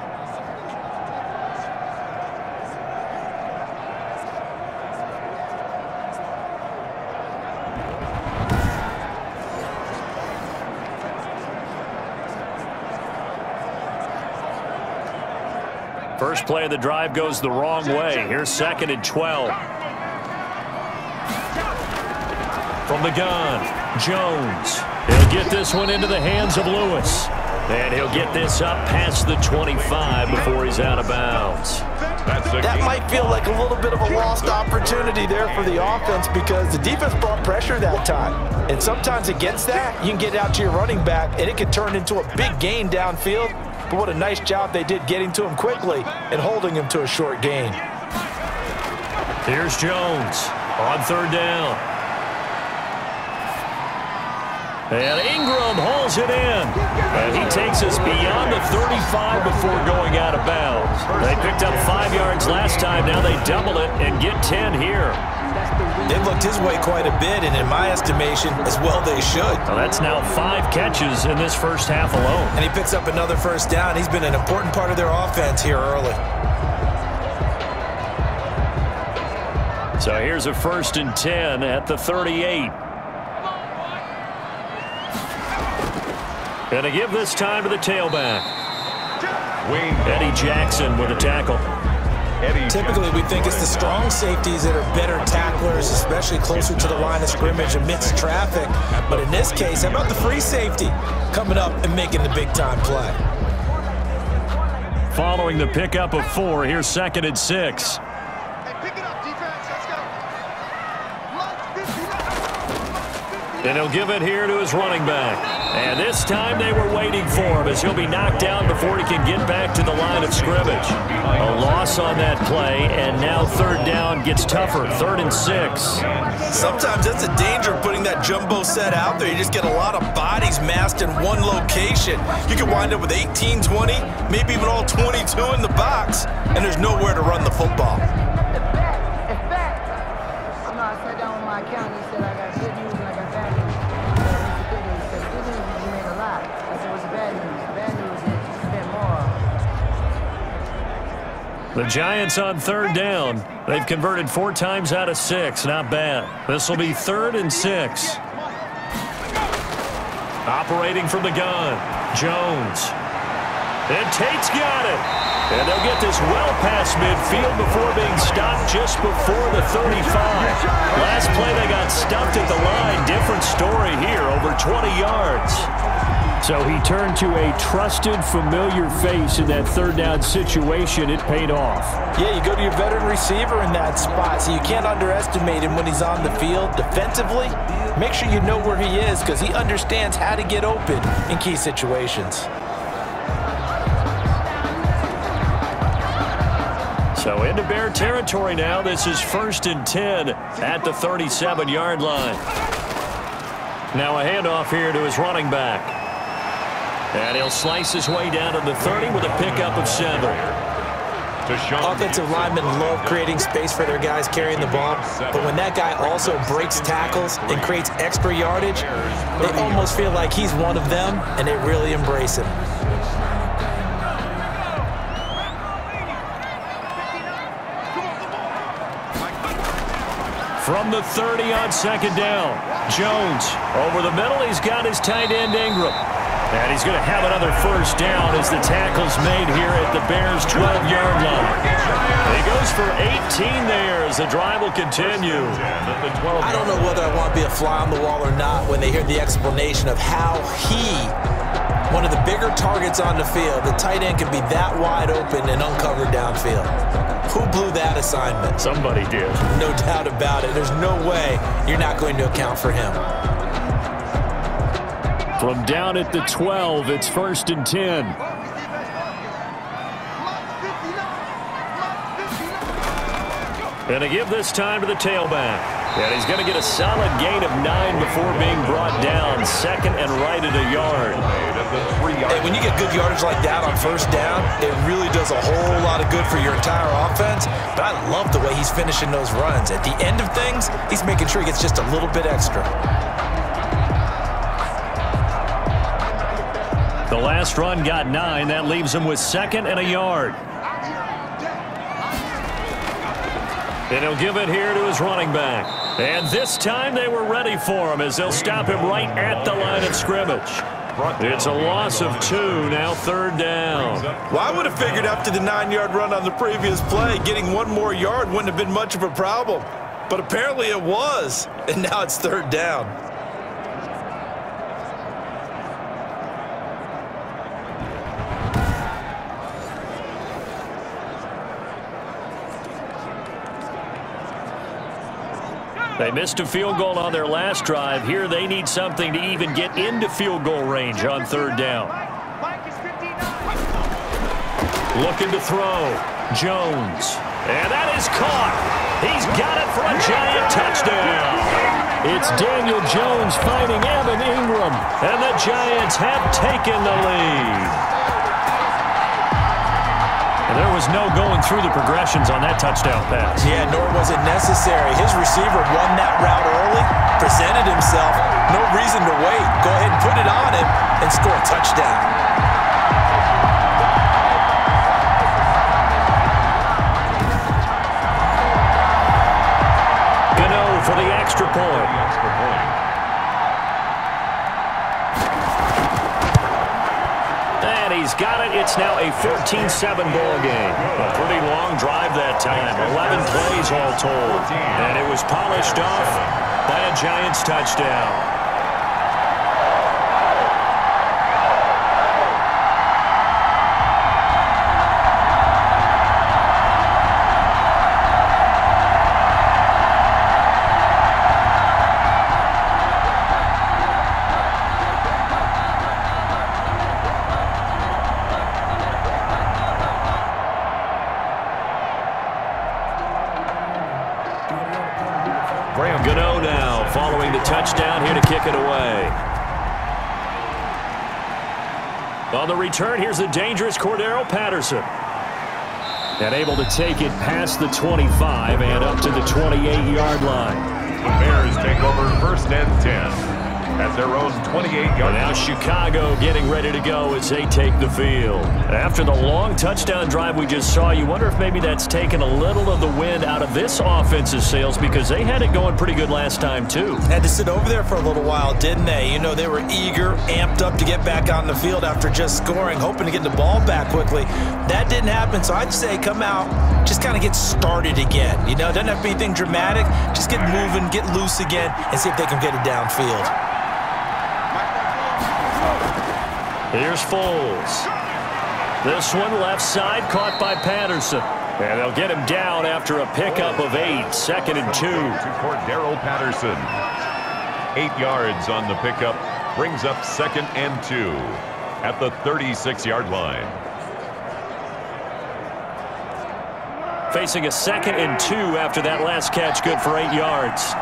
First play of the drive goes the wrong way. Here's 2nd and 12. From the gun, Jones. He'll get this one into the hands of Lewis. And he'll get this up past the 25 before he's out of bounds. That might feel like a little bit of a lost opportunity there for the offense because the defense brought pressure that time. And sometimes against that, you can get out to your running back, and it can turn into a big gain downfield. But what a nice job they did getting to him quickly and holding him to a short gain. Here's Jones on 3rd down. And Ingram hauls it in. And he takes us beyond the 35 before going out of bounds. They picked up 5 yards last time. Now they double it and get 10 here. They looked his way quite a bit, and in my estimation, as well they should. Well, that's now 5 catches in this first half alone. And he picks up another first down. He's been an important part of their offense here early. So here's a 1st and 10 at the 38. And to give this time to the tailback. Eddie Jackson with a tackle. Typically, we think it's the strong safeties that are better tacklers, especially closer to the line of scrimmage amidst traffic. But in this case, how about the free safety coming up and making the big-time play? Following the pickup of 4, here's 2nd and 6. And he'll give it here to his running back. And this time they were waiting for him as he'll be knocked down before he can get back to the line of scrimmage. A loss on that play, and now 3rd down gets tougher, 3rd and 6. Sometimes that's the danger of putting that jumbo set out there. You just get a lot of bodies massed in one location. You can wind up with 18, 20, maybe even all 22 in the box, and there's nowhere to run the football. The Giants on 3rd down. They've converted 4 times out of 6. Not bad. This will be 3rd and 6. Operating from the gun, Jones. And Tate's got it. And they'll get this well past midfield before being stopped just before the 35. Last play they got stuffed at the line. Different story here, over 20 yards. So he turned to a trusted, familiar face in that 3rd down situation. It paid off. Yeah, you go to your veteran receiver in that spot, so you can't underestimate him when he's on the field. Defensively, make sure you know where he is because he understands how to get open in key situations. So into Bear territory now. This is 1st and 10 at the 37-yard line. Now a handoff here to his running back. And he'll slice his way down to the 30 with a pickup of 7. Offensive linemen love creating space for their guys carrying the ball, but when that guy also breaks tackles and creates extra yardage, they almost feel like he's one of them, and they really embrace him. From the 30 on 2nd down, Jones over the middle. He's got his tight end Ingram. And he's going to have another first down as the tackle's made here at the Bears' 12-yard line. He goes for 18 there as the drive will continue. I don't know whether I want to be a fly on the wall or not when they hear the explanation of how one of the bigger targets on the field, the tight end can be that wide open and uncovered downfield. Who blew that assignment? Somebody did. No doubt about it. There's no way you're not going to account for him. From down at the 12, it's 1st and 10. And to give this time to the tailback. And he's going to get a solid gain of 9 before being brought down. Second and right at a yard. Hey, when you get good yardage like that on 1st down, it really does a whole lot of good for your entire offense. But I love the way he's finishing those runs. At the end of things, he's making sure he gets just a little bit extra. The last run got 9. That leaves him with 2nd and a yard. And he'll give it here to his running back. And this time they were ready for him as they'll stop him right at the line of scrimmage. It's a loss of 2, now 3rd down. Well, I would have figured after the 9-yard run on the previous play, getting 1 more yard wouldn't have been much of a problem. But apparently it was, and now it's 3rd down. They missed a field goal on their last drive. Here they need something to even get into field goal range on 3rd down. Looking to throw. Jones. And that is caught. He's got it for a giant touchdown. It's Daniel Jones finding Evan Ingram. And the Giants have taken the lead. There was no going through the progressions on that touchdown pass. Yeah, nor was it necessary. His receiver won that route early, presented himself. No reason to wait. Go ahead and put it on him and score a touchdown. Gano for the extra point. He's got it. It's now a 14-7 ball game. A pretty long drive that time. 11 plays all told. And it was polished off by a Giants touchdown. Gano now following the touchdown here to kick it away. On the return, here's the dangerous Cordero Patterson. And able to take it past the 25 and up to the 28-yard line. The Bears take over 1st and 10 at their own 28-yard line. Now Chicago getting ready to go as they take the field. After the long touchdown drive we just saw, you wonder if maybe that's taken a little of the wind out of this offense's sails because they had it going pretty good last time too. Had to sit over there for a little while, didn't they? You know, they were eager, amped up to get back on the field after just scoring, hoping to get the ball back quickly. That didn't happen, so I'd say come out, just kind of get started again. You know, it doesn't have to be anything dramatic. Just get moving, get loose again, and see if they can get it downfield. Here's Foles. This one left side caught by Patterson. And they'll get him down after a pickup of 8. 2nd and 2. To Cordero Patterson. 8 yards on the pickup. Brings up 2nd and 2 at the 36-yard line. Facing a 2nd and 2 after that last catch. Good for 8 yards.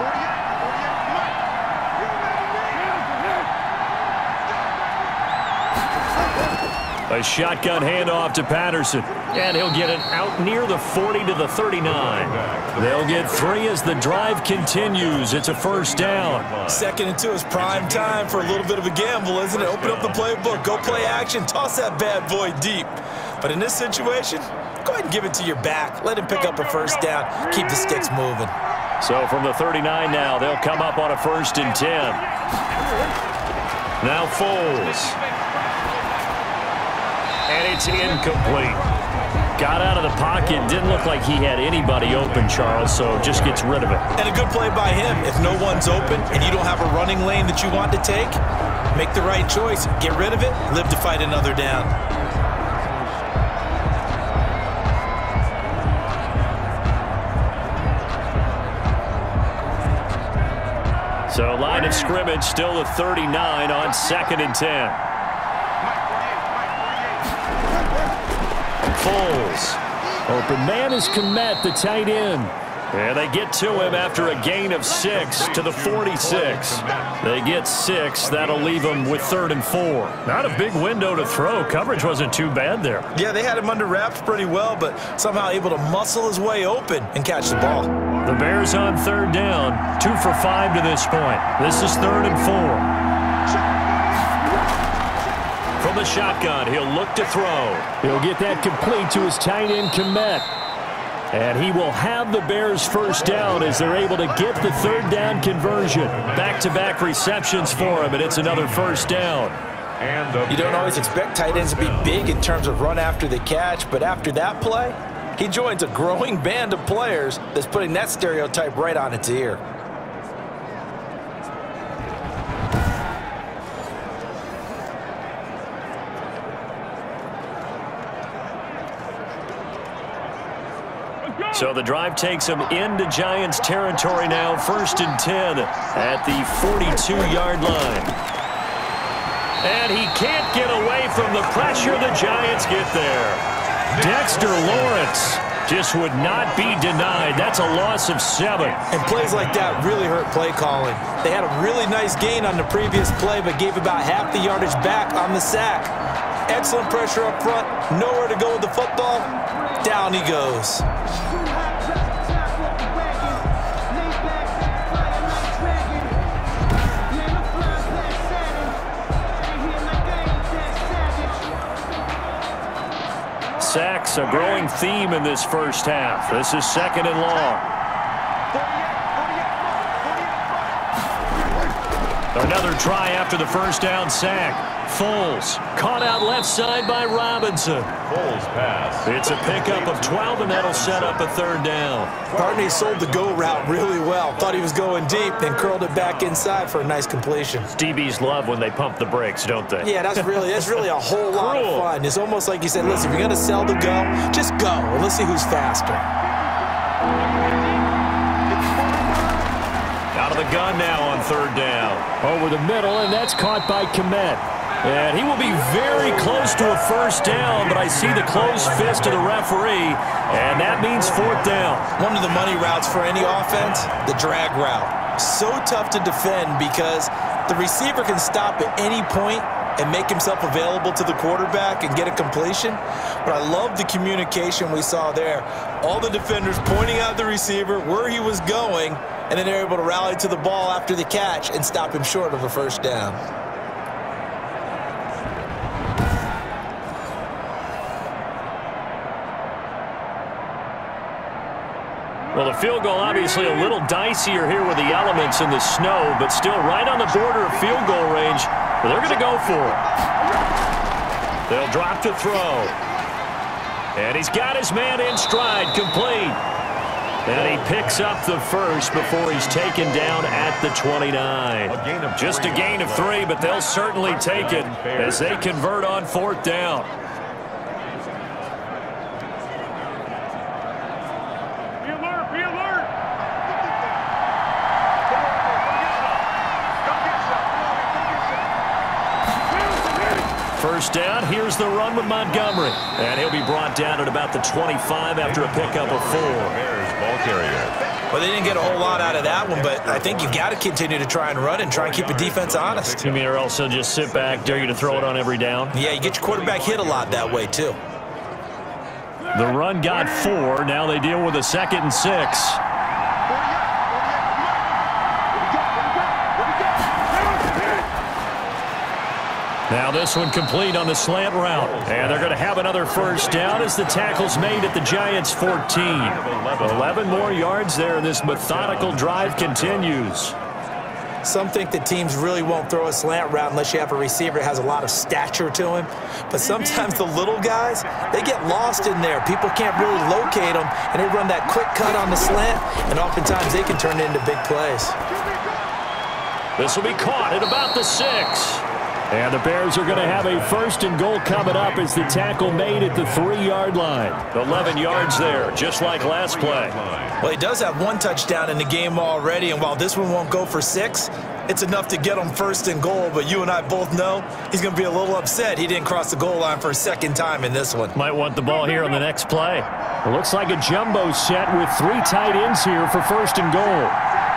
A shotgun handoff to Patterson. And he'll get it out near the 40 to the 39. They'll get 3 as the drive continues. It's a 1st down. 2nd and 2 is prime time for a little bit of a gamble, isn't it? Open up the playbook. Go play action. Toss that bad boy deep. But in this situation, go ahead and give it to your back. Let him pick up a 1st down. Keep the sticks moving. So from the 39 now, they'll come up on a 1st and 10. Now Foles. And it's incomplete. Got out of the pocket. Didn't look like he had anybody open, Charles, so just gets rid of it. And a good play by him. If no one's open and you don't have a running lane that you want to take, make the right choice. Get rid of it. Live to fight another down. So line of scrimmage still a 39 on 2nd and 10. Foles. Open man is Kmet, the tight end. And they get to him after a gain of 6 to the 46. They get 6. That'll leave them with 3rd and 4. Not a big window to throw. Coverage wasn't too bad there. Yeah, they had him under wraps pretty well, but somehow able to muscle his way open and catch the ball. The Bears on 3rd down. 2 for 5 to this point. This is 3rd and 4. From the shotgun, he'll look to throw. He'll get that complete to his tight end, Kmet. And he will have the Bears first down as they're able to get the 3rd down conversion. Back-to-back receptions for him, and it's another first down. You don't always expect tight ends to be big in terms of run after the catch, but after that play, he joins a growing band of players that's putting that stereotype right on its ear. So the drive takes them into Giants territory now, 1st and 10 at the 42-yard line. And he can't get away from the pressure. The Giants get there. Dexter Lawrence just would not be denied. That's a loss of 7. And plays like that really hurt play calling. They had a really nice gain on the previous play, but gave about half the yardage back on the sack. Excellent pressure up front. Nowhere to go with the football. Down he goes. Sacks, a growing theme in this first half. This is 2nd and long. Another try after the first down sack. Foles caught out left side by Robinson. Foles pass. It's a pickup of 12, and that'll set up a 3rd down. Partney sold the go route really well. Thought he was going deep, then curled it back inside for a nice completion. DBs love when they pump the brakes, don't they? Yeah, that's really a whole lot of fun. It's almost like you said, listen, if you're going to sell the go, just go, and let's see who's faster. Out of the gun now on 3rd down. Over the middle, and that's caught by Kmet. And he will be very close to a first down, but I see the closed fist of the referee, and that means 4th down. One of the money routes for any offense, the drag route. So tough to defend because the receiver can stop at any point and make himself available to the quarterback and get a completion. But I love the communication we saw there. All the defenders pointing out the receiver, where he was going, and then they're able to rally to the ball after the catch and stop him short of a first down. Well, the field goal obviously a little dicier here with the elements in the snow, but still right on the border of field goal range. But they're going to go for it. They'll drop to throw. And he's got his man in stride, complete. And he picks up the first before he's taken down at the 29. Just a gain of 3, but they'll certainly take it as they convert on 4th down. First down, here's the run with Montgomery. And he'll be brought down at about the 25 after a pickup of 4. Ball carrier. Well, they didn't get a whole lot out of that one, but I think you've got to continue to try and run and try and keep the defense honest. You mean or else they'll just sit back, dare you to throw it on every down? Yeah, you get your quarterback hit a lot that way, too. The run got 4. Now they deal with a 2nd and 6. Now this one complete on the slant route. And they're going to have another first down as the tackle's made at the Giants' 14. 11 more yards there, and this methodical drive continues. Some think that teams really won't throw a slant route unless you have a receiver that has a lot of stature to him. But sometimes the little guys, they get lost in there. People can't really locate them, and they run that quick cut on the slant, and oftentimes they can turn it into big plays. This will be caught at about the 6. And the Bears are going to have a 1st and goal coming up as the tackle made at the 3-yard line. 11 yards there, just like last play. Well, he does have 1 touchdown in the game already, and while this one won't go for 6, it's enough to get him 1st and goal. But you and I both know he's going to be a little upset he didn't cross the goal line for a 2nd time in this one. Might want the ball here on the next play. It looks like a jumbo set with 3 tight ends here for 1st and goal.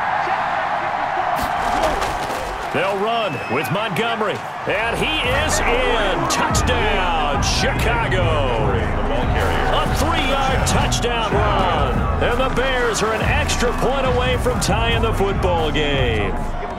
They'll run with Montgomery. And he is in. Touchdown, Chicago. A 3-yard touchdown run. And the Bears are an extra point away from tying the football game.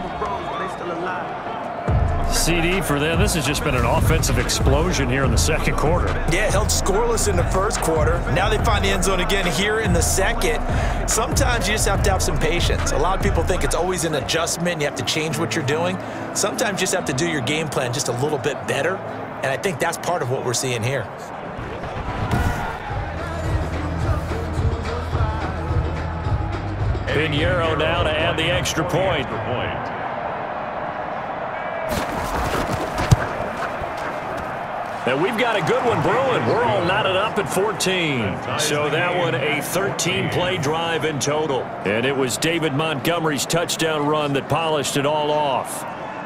CD for them. This has just been an offensive explosion here in the 2nd quarter. Yeah, held scoreless in the 1st quarter. Now they find the end zone again here in the 2nd. Sometimes you just have to have some patience. A lot of people think it's always an adjustment. You have to change what you're doing. Sometimes you just have to do your game plan just a little bit better. And I think that's part of what we're seeing here. Pinheiro now to add the extra point. And we've got a good one brewing. We're all knotted up at 14. So that one a 13-play drive in total. And it was David Montgomery's touchdown run that polished it all off.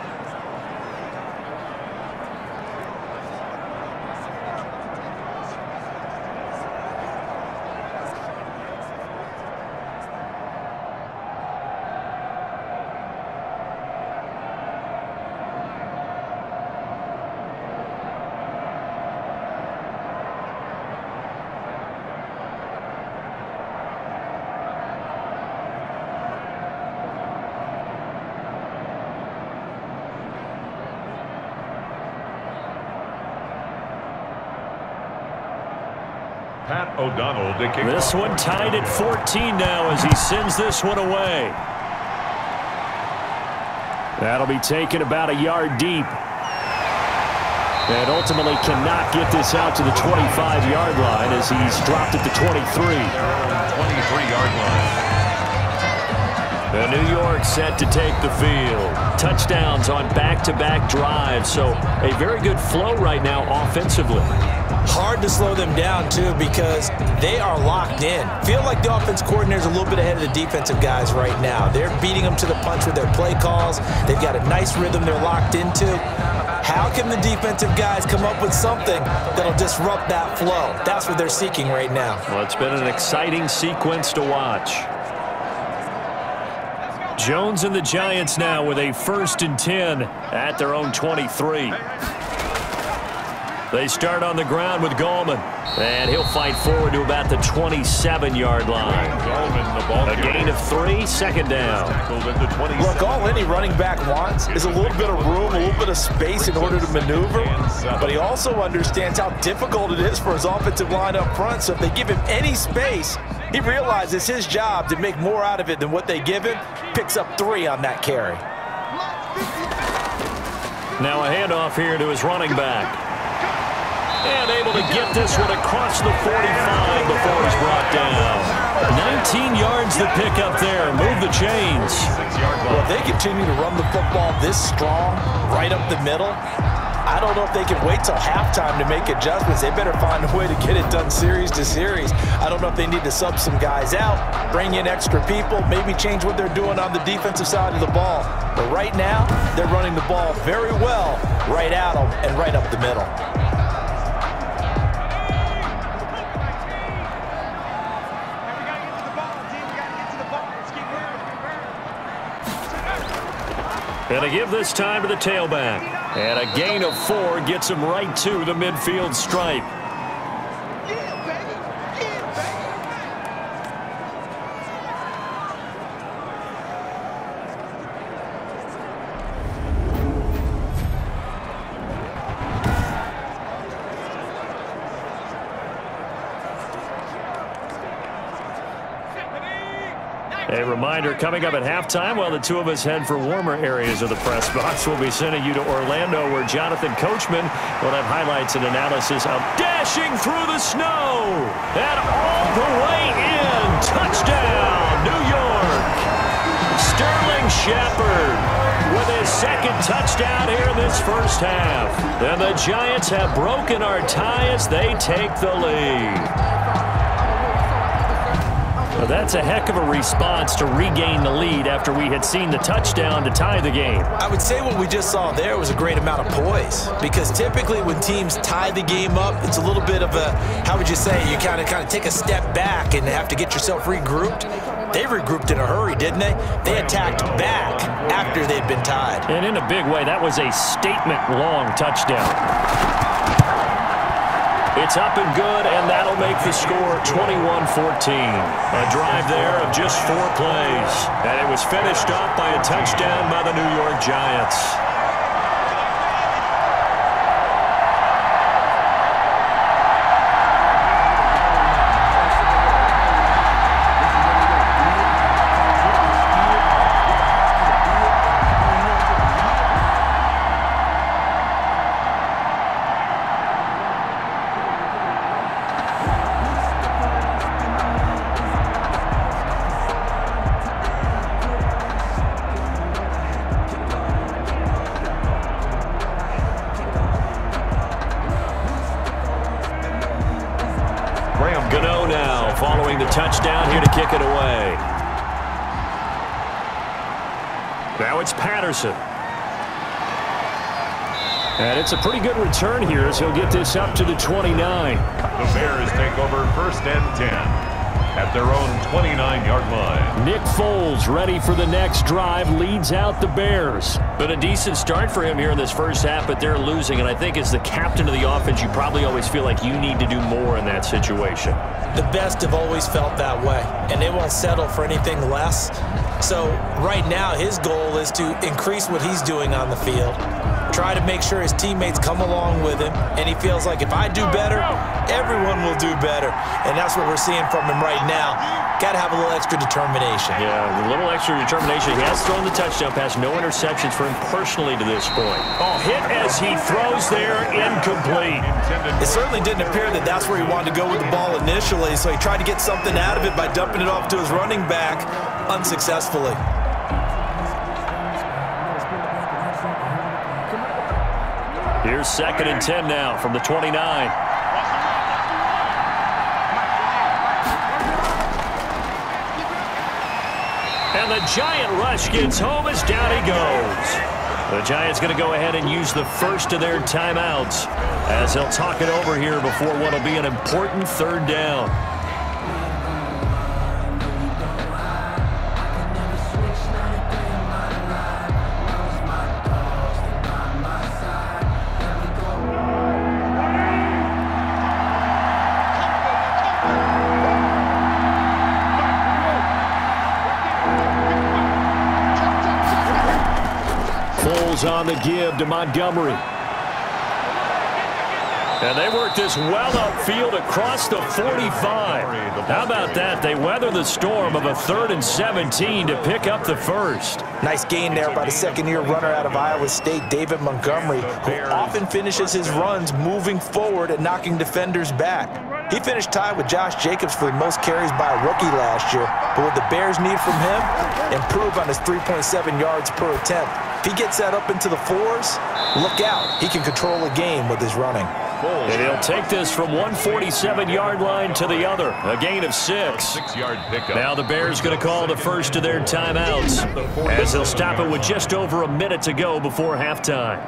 Pat O'Donnell to kick. This one tied at 14 now as he sends this one away. That'll be taken about a yard deep. And ultimately cannot get this out to the 25-yard line as he's dropped at the 23. 23-yard line. And New York set to take the field. Touchdowns on back-to-back drives, so a very good flow right now offensively. Hard to slow them down, too, because they are locked in. Feel like the offense coordinator is a little bit ahead of the defensive guys right now. They're beating them to the punch with their play calls. They've got a nice rhythm they're locked into. How can the defensive guys come up with something that'll disrupt that flow? That's what they're seeking right now. Well, it's been an exciting sequence to watch. Jones and the Giants now with a 1st and 10 at their own 23. They start on the ground with Gallman, and he'll fight forward to about the 27-yard line. A gain of 3, 2nd down. Look, all any running back wants is a little bit of room, a little bit of space in order to maneuver, but he also understands how difficult it is for his offensive line up front, so if they give him any space, he realizes his job to make more out of it than what they give him, picks up 3 on that carry. Now a handoff here to his running back. And able to get this one across the 45 before he's brought down. 19 yards to pick up there. Move the chains. Well, if they continue to run the football this strong, right up the middle, I don't know if they can wait till halftime to make adjustments. They better find a way to get it done series to series. I don't know if they need to sub some guys out, bring in extra people, maybe change what they're doing on the defensive side of the ball. But right now, they're running the ball very well right at them and right up the middle. And they give this time to the tailback. And a gain of 4 gets him right to the midfield stripe. A reminder, coming up at halftime, while the two of us head for warmer areas of the press box, we'll be sending you to Orlando, where Jonathan Coachman will have highlights and analysis of dashing through the snow and all the way in. Touchdown, New York. Sterling Shepard with his second touchdown here in this first half. And the Giants have broken our tie as they take the lead. Well, that's a heck of a response to regain the lead after we had seen the touchdown to tie the game. I would say what we just saw there was a great amount of poise, because typically when teams tie the game up, it's a little bit of a, how would you say, you kind of take a step back and have to get yourself regrouped. They regrouped in a hurry, didn't they? They attacked back after they'd been tied. And in a big way, that was a statement-long touchdown. It's up and good, and that'll make the score 21-14. A drive there of just 4 plays. And it was finished off by a touchdown by the New York Giants. Following the touchdown here to kick it away. Now it's Patterson. And it's a pretty good return here as he'll get this up to the 29. The Bears take over 1st and 10 at their own 29-yard line. Nick Foles ready for the next drive, leads out the Bears. Been a decent start for him here in this first half, but they're losing. And I think as the captain of the offense, you probably always feel like you need to do more in that situation. The best have always felt that way, and they won't settle for anything less. So right now, his goal is to increase what he's doing on the field, try to make sure his teammates come along with him, and he feels like if I do better, everyone will do better. And that's what we're seeing from him right now. Got to have a little extra determination. Yeah, a little extra determination. He has thrown the touchdown pass, no interceptions for him personally to this point. Oh, hit as he throws there, incomplete. It certainly didn't appear that that's where he wanted to go with the ball initially, so he tried to get something out of it by dumping it off to his running back unsuccessfully. Here's 2nd and 10 now from the 29. And the Giant rush gets home as down he goes. The Giants going to go ahead and use the first of their timeouts as they'll talk it over here before what will be an important 3rd down. On the give to Montgomery. And they work this well upfield across the 45. How about that? They weather the storm of a 3rd and 17 to pick up the first. Nice gain there by the 2nd-year runner out of Iowa State, David Montgomery, who often finishes his runs moving forward and knocking defenders back. He finished tied with Josh Jacobs for the most carries by a rookie last year. But what the Bears need from him, improve on his 3.7 yards per attempt. If he gets that up into the 4s, look out. He can control a game with his running. And he'll take this from 147-yard line to the other. A gain of 6. Now the Bears going to call the first of their timeouts as they'll stop it with just over a minute to go before halftime.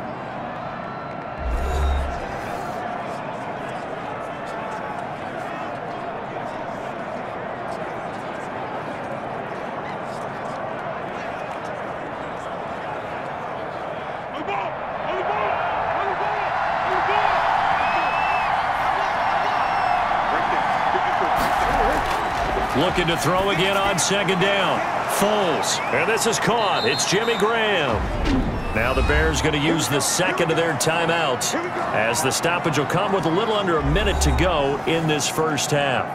Looking to throw again on 2nd down. Foles. And this is caught. It's Jimmy Graham. Now the Bears going to use the 2nd of their timeouts as the stoppage will come with a little under a minute to go in this first half.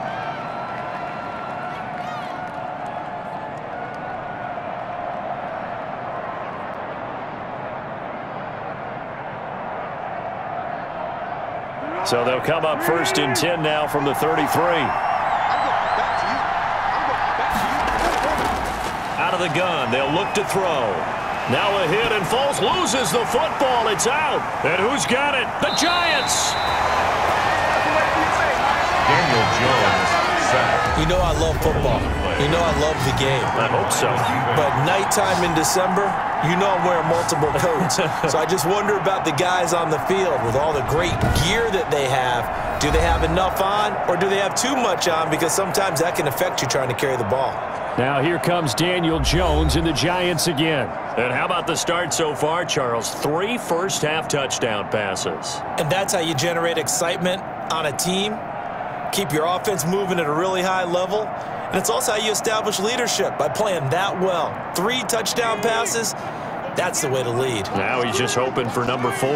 So they'll come up 1st and 10 now from the 33. Out of the gun, they'll look to throw. Now a hit, and Foles loses the football. It's out. And who's got it? The Giants. Daniel Jones, sack. You know I love football. You know I love the game. I hope so. But nighttime in December, you know I'm wearing multiple coats. So I just wonder about the guys on the field with all the great gear that they have. Do they have enough on, or do they have too much on? Because sometimes that can affect you trying to carry the ball. Now here comes Daniel Jones and the Giants again. And how about the start so far, Charles? 3 first-half touchdown passes. And that's how you generate excitement on a team. Keep your offense moving at a really high level. And it's also how you establish leadership, by playing that well. 3 touchdown passes, that's the way to lead. Now he's just hoping for number 4.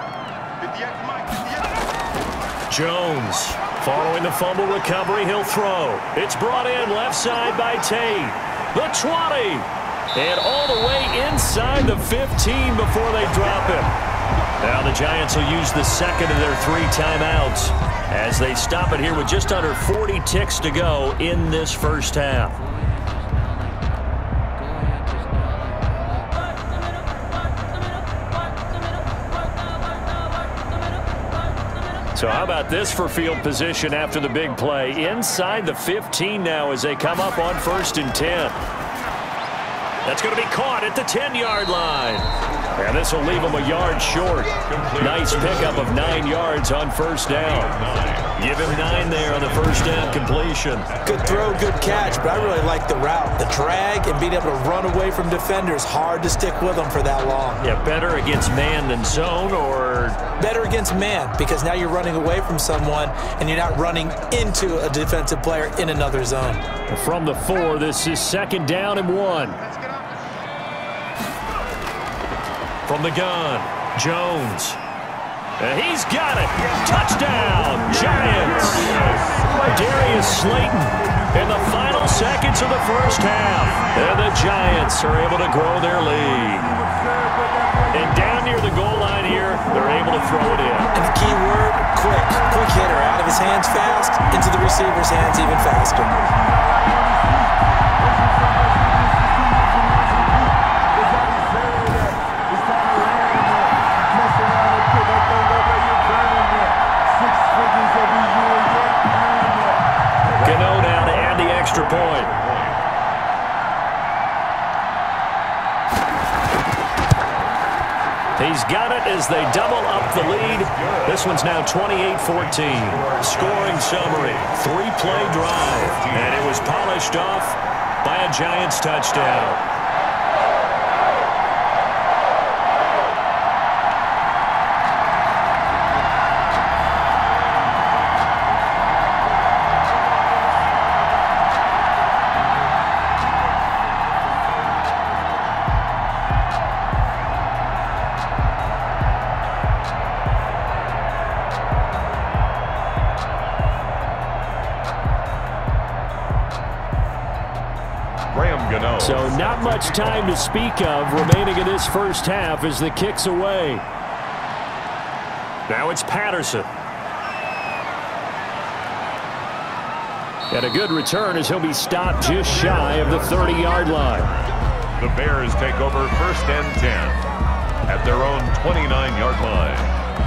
Jones, following the fumble recovery, he'll throw. It's brought in left side by Tate. The 20. And all the way inside the 15 before they drop him. Now the Giants will use the second of their 3 timeouts as they stop it here with just under 40 ticks to go in this first half. So how about this for field position after the big play? Inside the 15 now as they come up on 1st and 10. That's going to be caught at the 10-yard line. And this will leave them a yard short. Nice pickup of 9 yards on first down. Give him 9 there on the first down completion. Good throw, good catch, but I really like the route. The drag and being able to run away from defenders, hard to stick with them for that long. Yeah, better against man than zone, or? Better against man, because now you're running away from someone and you're not running into a defensive player in another zone. From the 4, this is 2nd down and 1. From the gun, Jones. And he's got it. Touchdown, Giants. Darius Slayton in the final seconds of the first half. And the Giants are able to grow their lead. And down near the goal line here, they're able to throw it in. And the key word, quick. Quick hitter, out of his hands fast, into the receiver's hands even faster. Point. He's got it as they double up the lead. This one's now 28-14. Scoring summary, 3-play drive, and it was polished off by a Giants touchdown. So not much time to speak of remaining in this first half as the kick's away. Now it's Patterson. And a good return as he'll be stopped just shy of the 30-yard line. The Bears take over 1st and 10 at their own 29-yard line.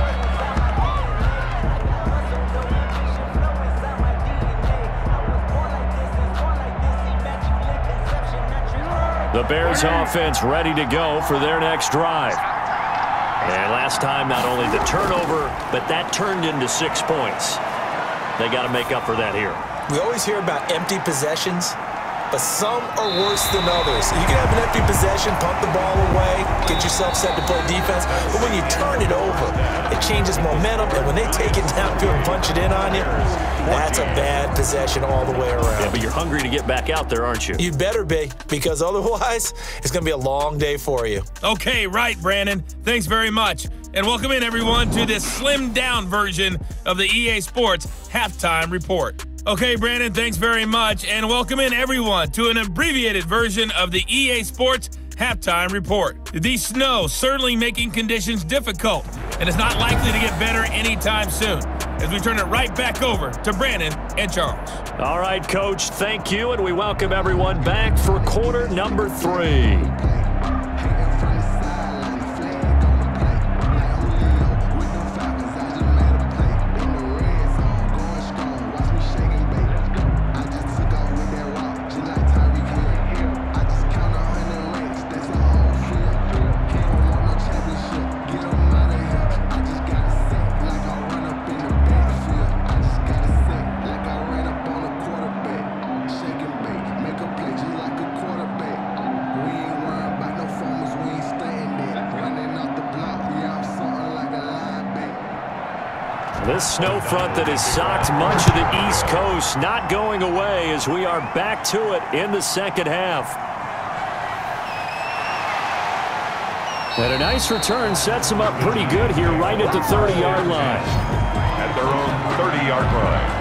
The Bears offense ready to go for their next drive. And last time, not only the turnover, but that turned into 6 points. They got to make up for that here. We always hear about empty possessions, but some are worse than others. You can have an empty possession, pump the ball away, get yourself set to play defense, but when you turn it over, it changes momentum, and when they take it downfield and punch it in on you, that's a bad possession all the way around. Yeah, but you're hungry to get back out there, aren't you? You better be, because otherwise, it's going to be a long day for you. Okay, right, Brandon. Thanks very much. And welcome in, everyone, to this slimmed-down version of the EA Sports Halftime Report. Okay, Brandon, thanks very much. And welcome in, everyone, to an abbreviated version of the EA Sports Halftime Report. The snow certainly making conditions difficult, and it's not likely to get better anytime soon, as we turn it right back over to Brandon and Charles. All right, Coach, thank you, and we welcome everyone back for quarter number 3. This snow front that has socked much of the East Coast not going away as we are back to it in the second half. And a nice return sets them up pretty good here right at the 30-yard line. At their own 30-yard line.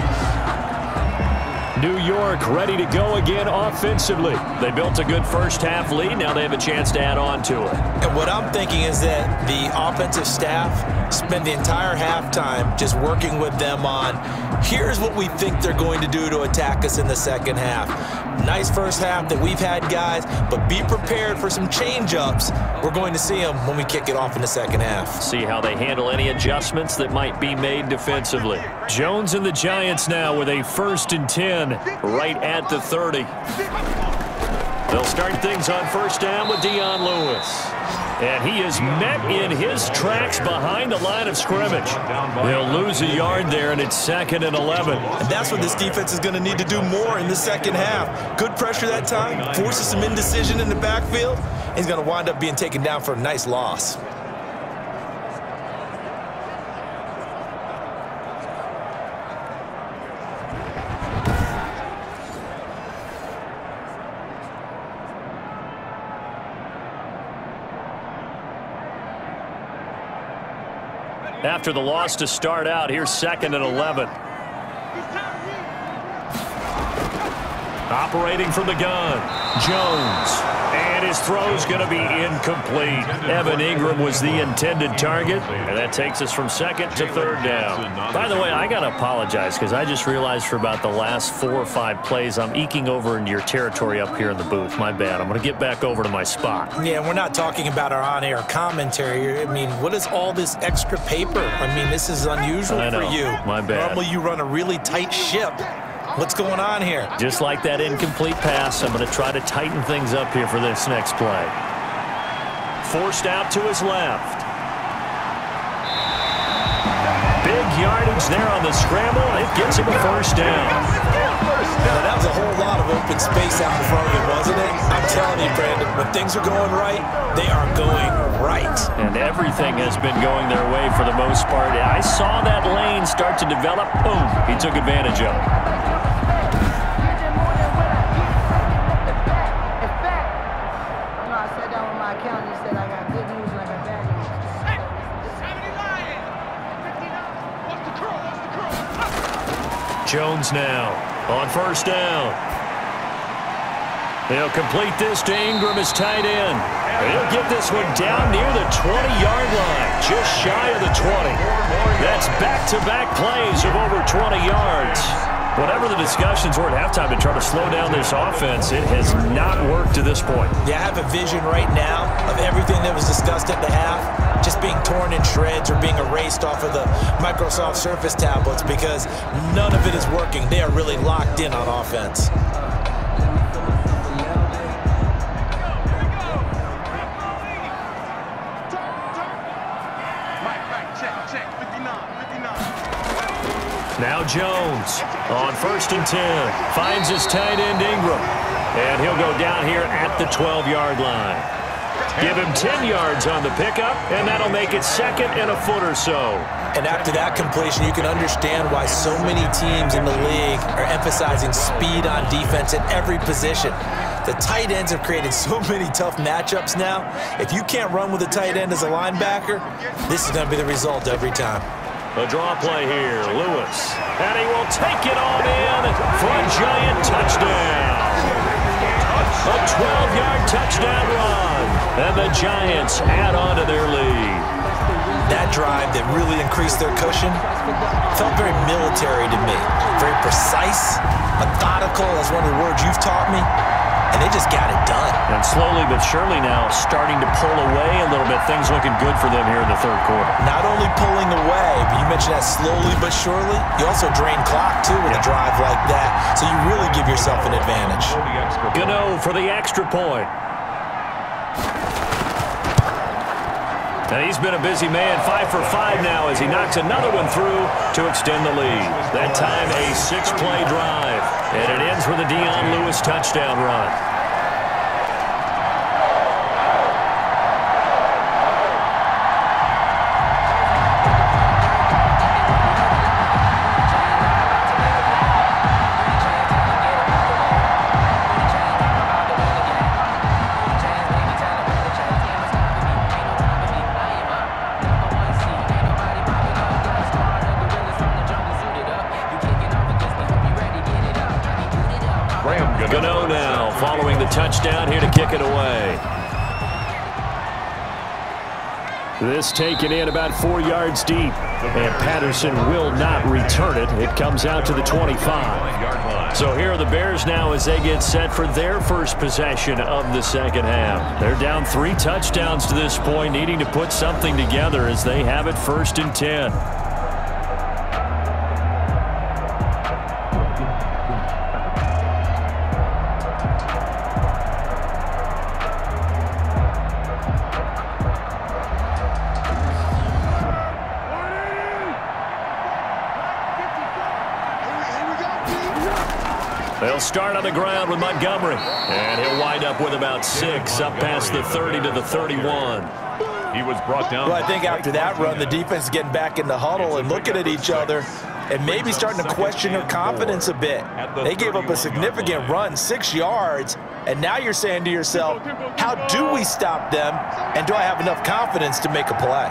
New York ready to go again offensively. They built a good first-half lead. Now they have a chance to add on to it. And what I'm thinking is that the offensive staff spend the entire halftime just working with them on, here's what we think they're going to do to attack us in the second half. Nice first half that we've had, guys, but be prepared for some change-ups. We're going to see them when we kick it off in the second half. See how they handle any adjustments that might be made defensively. Jones and the Giants now with a 1st and 10 right at the 30. They'll start things on first down with Dion Lewis. And he is met in his tracks behind the line of scrimmage. They'll lose a yard there, and it's 2nd and 11. And that's what this defense is going to need to do more in the second half. Good pressure that time, forces some indecision in the backfield. He's going to wind up being taken down for a nice loss. After the loss to start out, here's 2nd and 11. Operating from the gun, Jones. And his throw's going to be incomplete. Evan Ingram was the intended target, and that takes us from 2nd to 3rd down. By the way, I got to apologize because I just realized for about the last 4 or 5 plays, I'm eking over into your territory up here in the booth. My bad. I'm going to get back over to my spot. Yeah, we're not talking about our on-air commentary. I mean, what is all this extra paper? I mean, this is unusual for you. My bad. Normally you run a really tight ship. What's going on here? Just like that incomplete pass, I'm going to try to tighten things up here for this next play. Forced out to his left. Big yardage there on the scramble. It gets him a first down. Now, that was a whole lot of open space out in front of him, wasn't it? I'm telling you, Brandon, when things are going right, they are going right. And everything has been going their way for the most part. I saw that lane start to develop. Boom. He took advantage of it. Jones now on first down. They'll complete this to Ingram as tight end. He'll get this one down near the 20-yard line, just shy of the 20. That's back-to-back plays of over 20 yards. Whatever the discussions were at halftime to try to slow down this offense, it has not worked to this point. Yeah, I have a vision right now of everything that was discussed at the half just being torn in shreds or being erased off of the Microsoft Surface tablets because none of it is working. They are really locked in on offense. Now Jones on 1st and 10. Finds his tight end Ingram. And he'll go down here at the 12-yard line. Give him 10 yards on the pickup, and that'll make it 2nd and a foot or so. And after that completion, you can understand why so many teams in the league are emphasizing speed on defense at every position. The tight ends have created so many tough matchups now. If you can't run with a tight end as a linebacker, this is going to be the result every time. A draw play here, Lewis. And he will take it on in for a Giant touchdown. A 12-yard touchdown run. And the Giants add on to their lead. That drive that really increased their cushion felt very military to me. Very precise, methodical, that's one of the words you've taught me. And they just got it done. And slowly but surely now starting to pull away a little bit. Things looking good for them here in the 3rd quarter. Not only pulling away, but you mentioned that slowly but surely. You also drain clock, too, with a drive like that. So you really give yourself an advantage. Gano for the extra point. And he's been a busy man, 5 for 5 now as he knocks another one through to extend the lead. That time a 6-play drive. And it ends with a Dion Lewis touchdown run. Gano now following the touchdown here to kick it away. This taken in about 4 yards deep, and Patterson will not return it. It comes out to the 25. So here are the Bears now as they get set for their first possession of the second half. They're down 3 touchdowns to this point, needing to put something together as they have it 1st and 10. They'll start on the ground with Montgomery, and he'll wind up with about 6 up past the 30 to the 31. He was brought down. Well, I think after that run, the defense is getting back in the huddle and looking at each other and maybe starting to question their confidence a bit. They gave up a significant run, 6 yards, and now you're saying to yourself, how do we stop them, and do I have enough confidence to make a play?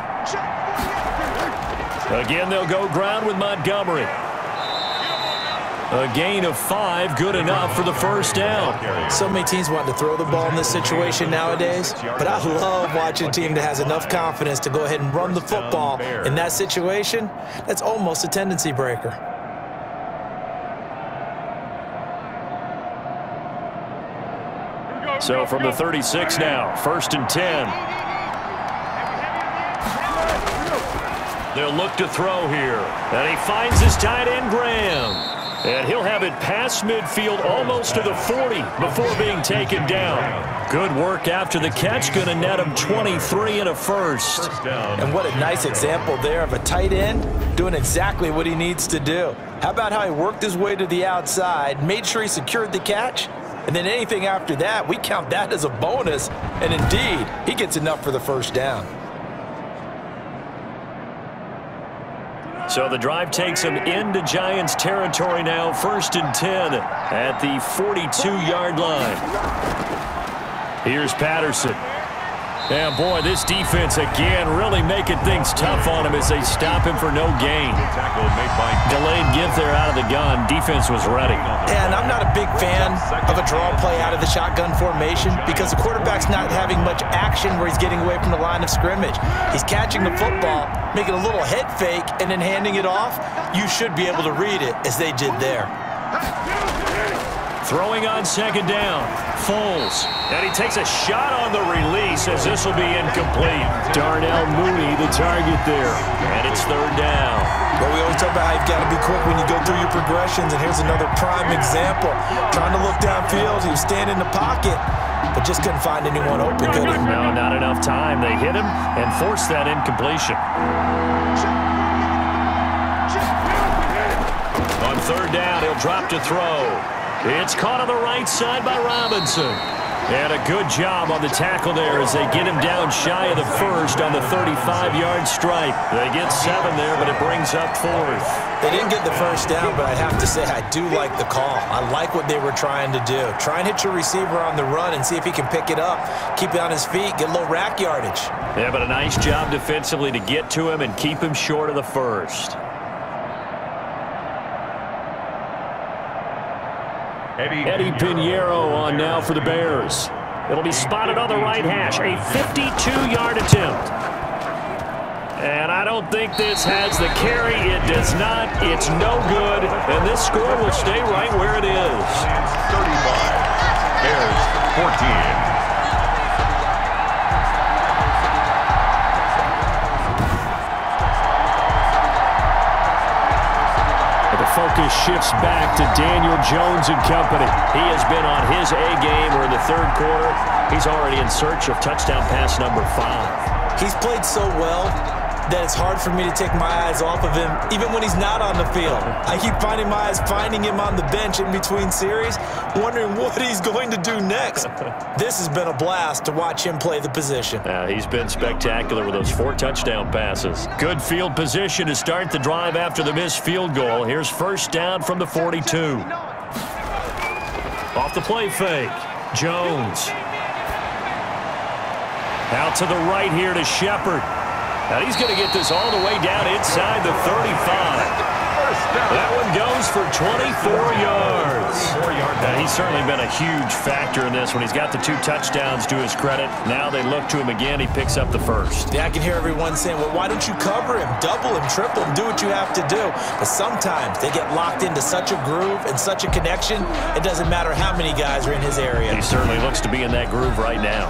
Again, they'll go ground with Montgomery. A gain of 5, good enough for the first down. So many teams want to throw the ball in this situation nowadays, but I love watching a team that has enough confidence to go ahead and run the football in that situation. That's almost a tendency breaker. So from the 36 now, 1st and 10. They'll look to throw here, and he finds his tight end, Graham. And he'll have it past midfield almost to the 40 before being taken down. Good work after the catch, going to net him 23 and a first. And what a nice example there of a tight end doing exactly what he needs to do. How about how he worked his way to the outside, made sure he secured the catch, and then anything after that, we count that as a bonus. And indeed, he gets enough for the first down. So the drive takes him into Giants territory now, 1st and 10 at the 42-yard line. Here's Patterson. And boy, this defense again really making things tough on him as they stop him for no gain. Delayed give there out of the gun. Defense was ready. And I'm not a big fan of a draw play out of the shotgun formation because the quarterback's not having much action where he's getting away from the line of scrimmage. He's catching the football, making a little head fake, and then handing it off. You should be able to read it as they did there. Throwing on 2nd down, Foles. And he takes a shot on the release as this will be incomplete. Darnell Mooney the target there. And it's 3rd down. Well, we always talk about how you've got to be quick when you go through your progressions, and here's another prime example. Trying to look downfield, he was standing in the pocket, but just couldn't find anyone open, could he? No, not enough time. They hit him and forced that incompletion. On 3rd down, he'll drop to throw. It's caught on the right side by Robinson. And a good job on the tackle there as they get him down shy of the first on the 35-yard stripe. They get 7 there, but it brings up 4th. They didn't get the first down, but I have to say I do like the call. I like what they were trying to do. Try and hit your receiver on the run and see if he can pick it up, keep it on his feet, get a little rack yardage. Yeah, but a nice job defensively to get to him and keep him short of the first. Eddie Pinheiro on now for the Bears. It'll be spotted on the right hash. A 52-yard attempt. And I don't think this has the carry. It does not. It's no good. And this score will stay right where it is. 35. Bears 14. Focus shifts back to Daniel Jones and company. He has been on his A game, or in the 3rd quarter, he's already in search of touchdown pass number 5. He's played so well that it's hard for me to take my eyes off of him, even when he's not on the field. I keep finding my eyes finding him on the bench in between series, wondering what he's going to do next. This has been a blast to watch him play the position. He's been spectacular with those 4 touchdown passes. Good field position to start the drive after the missed field goal. Here's 1st down from the 42. Off the play fake, Jones. Out to the right here to Shepard. Now he's going to get this all the way down inside the 35. That one goes for 24 yards. Now, he's certainly been a huge factor in this when he's got the 2 touchdowns to his credit. Now they look to him again. He picks up the first. Yeah, I can hear everyone saying, well, why don't you cover him, double him, triple him, do what you have to do. But sometimes they get locked into such a groove and such a connection, it doesn't matter how many guys are in his area. He certainly looks to be in that groove right now.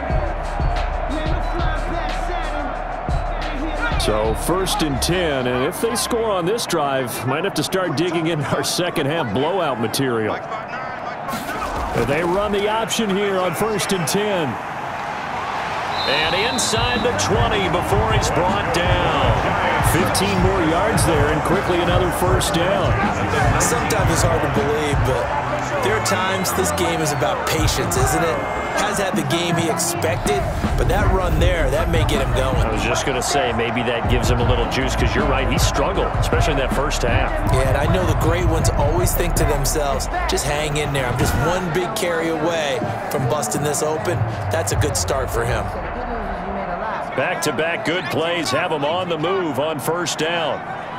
So 1st and 10, and if they score on this drive, might have to start digging in our second half blowout material. They run the option here on 1st and 10. And inside the 20 before he's brought down. 15 more yards there, and quickly another first down. Sometimes it's hard to believe, but there are times this game is about patience, isn't it? Has had the game he expected, but that run there, that may get him going. I was just going to say, maybe that gives him a little juice, because you're right, he struggled, especially in that first half. Yeah, and I know the great ones always think to themselves, just hang in there. I'm just one big carry away from busting this open. That's a good start for him. Back-to-back good plays have him on the move on first down.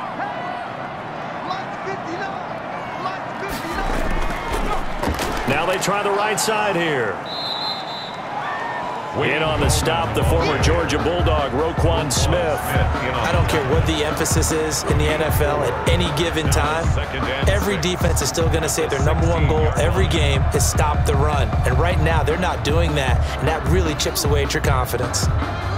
Now they try the right side here. In on the stop, the former Georgia Bulldog, Roquan Smith. I don't care what the emphasis is in the NFL at any given time. Every defense is still going to say their #1 goal every game is stop the run. And right now, they're not doing that, and that really chips away at your confidence.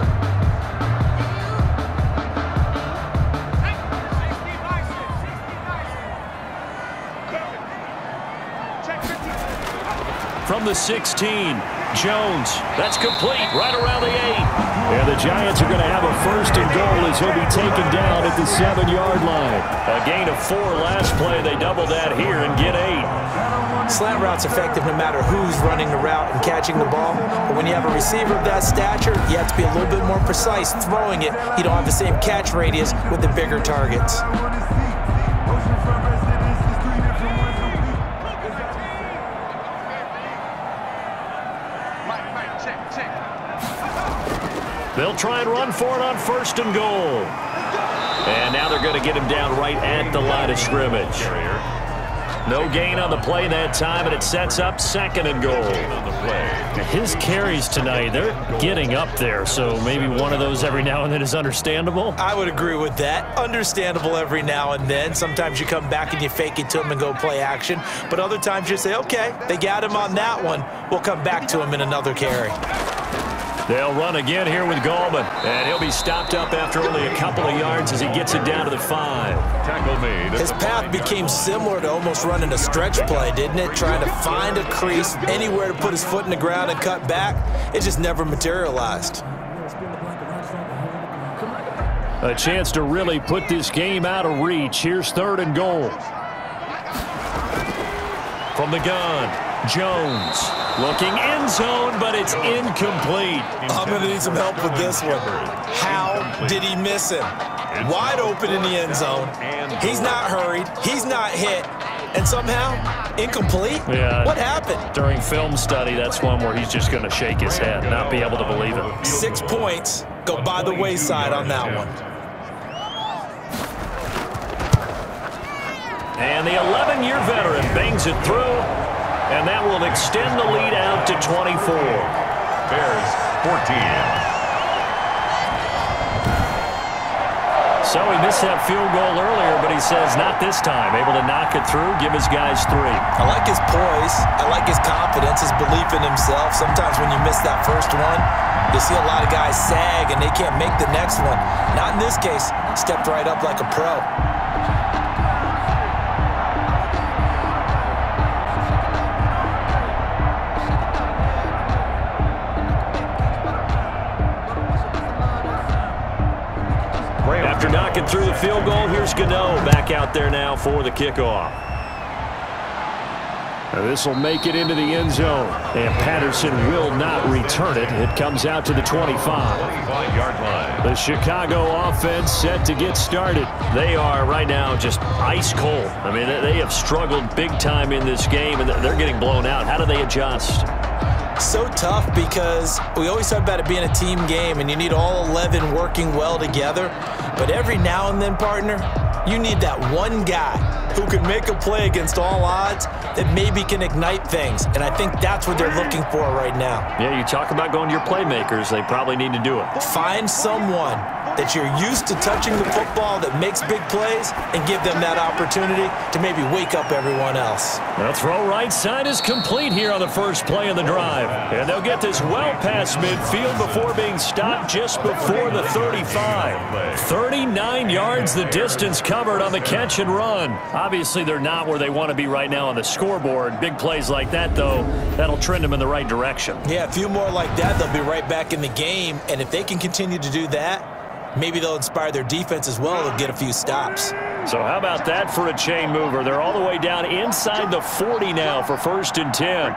From the 16, Jones. That's complete right around the 8. And the Giants are going to have a 1st and goal as he'll be taken down at the 7-yard line. A gain of 4 last play. They double that here and get 8. Slant route's effective no matter who's running the route and catching the ball. But when you have a receiver of that stature, you have to be a little bit more precise throwing it. You don't have the same catch radius with the bigger targets. They'll try and run for it on 1st and goal. And now they're going to get him down right at the line of scrimmage. No gain on the play that time, and it sets up 2nd and goal. His carries tonight, they're getting up there, so maybe one of those every now and then is understandable. I would agree with that. Understandable every now and then. Sometimes you come back and you fake it to him and go play action. But other times you say, okay, they got him on that one. We'll come back to him in another carry. They'll run again here with Gallman, and he'll be stopped up after only a couple of yards as he gets it down to the 5. Tackle made. His path became similar to almost running a stretch play, didn't it? Trying to find a crease, anywhere to put his foot in the ground and cut back. It just never materialized. A chance to really put this game out of reach. Here's 3rd and goal. From the gun, Jones. Looking end zone, but it's incomplete. I'm going to need some help with this one. How did he miss him? Wide open in the end zone. He's not hurried. He's not hit. And somehow, incomplete? Yeah. What happened? During film study, that's one where he's just going to shake his head, not be able to believe it. 6 points go by the wayside on that one. And the 11-year veteran bangs it through. And that will extend the lead out to 24. Bears 14. So he missed that field goal earlier, but he says not this time. Able to knock it through, give his guys 3. I like his poise. I like his confidence, his belief in himself. Sometimes when you miss that first one, you see a lot of guys sag and they can't make the next one. Not in this case. Stepped right up like a pro. After knocking through the field goal, here's Gano back out there now for the kickoff. This will make it into the end zone, and Patterson will not return it. It comes out to the 25-yard line. The Chicago offense set to get started. They are right now just ice cold. I mean, they have struggled big time in this game, and they're getting blown out. How do they adjust? So tough because we always talk about it being a team game and you need all 11 working well together. But every now and then, partner, You need that one guy who can make a play against all odds that maybe can ignite things. And I think that's what they're looking for right now. Yeah, you talk about going to your playmakers. They probably need to do it. Find someone that you're used to touching the football that makes big plays and give them that opportunity to maybe wake up everyone else. The throw right side is complete here on the first play of the drive. And they'll get this well past midfield before being stopped just before the 35. 39 yards the distance covered on the catch and run. Obviously, they're not where they want to be right now on the scoreboard. Big plays like that, though, that'll trend them in the right direction. Yeah, a few more like that, they'll be right back in the game. And if they can continue to do that, maybe they'll inspire their defense as well. They'll get a few stops. So how about that for a chain mover? They're all the way down inside the 40 now for 1st and 10.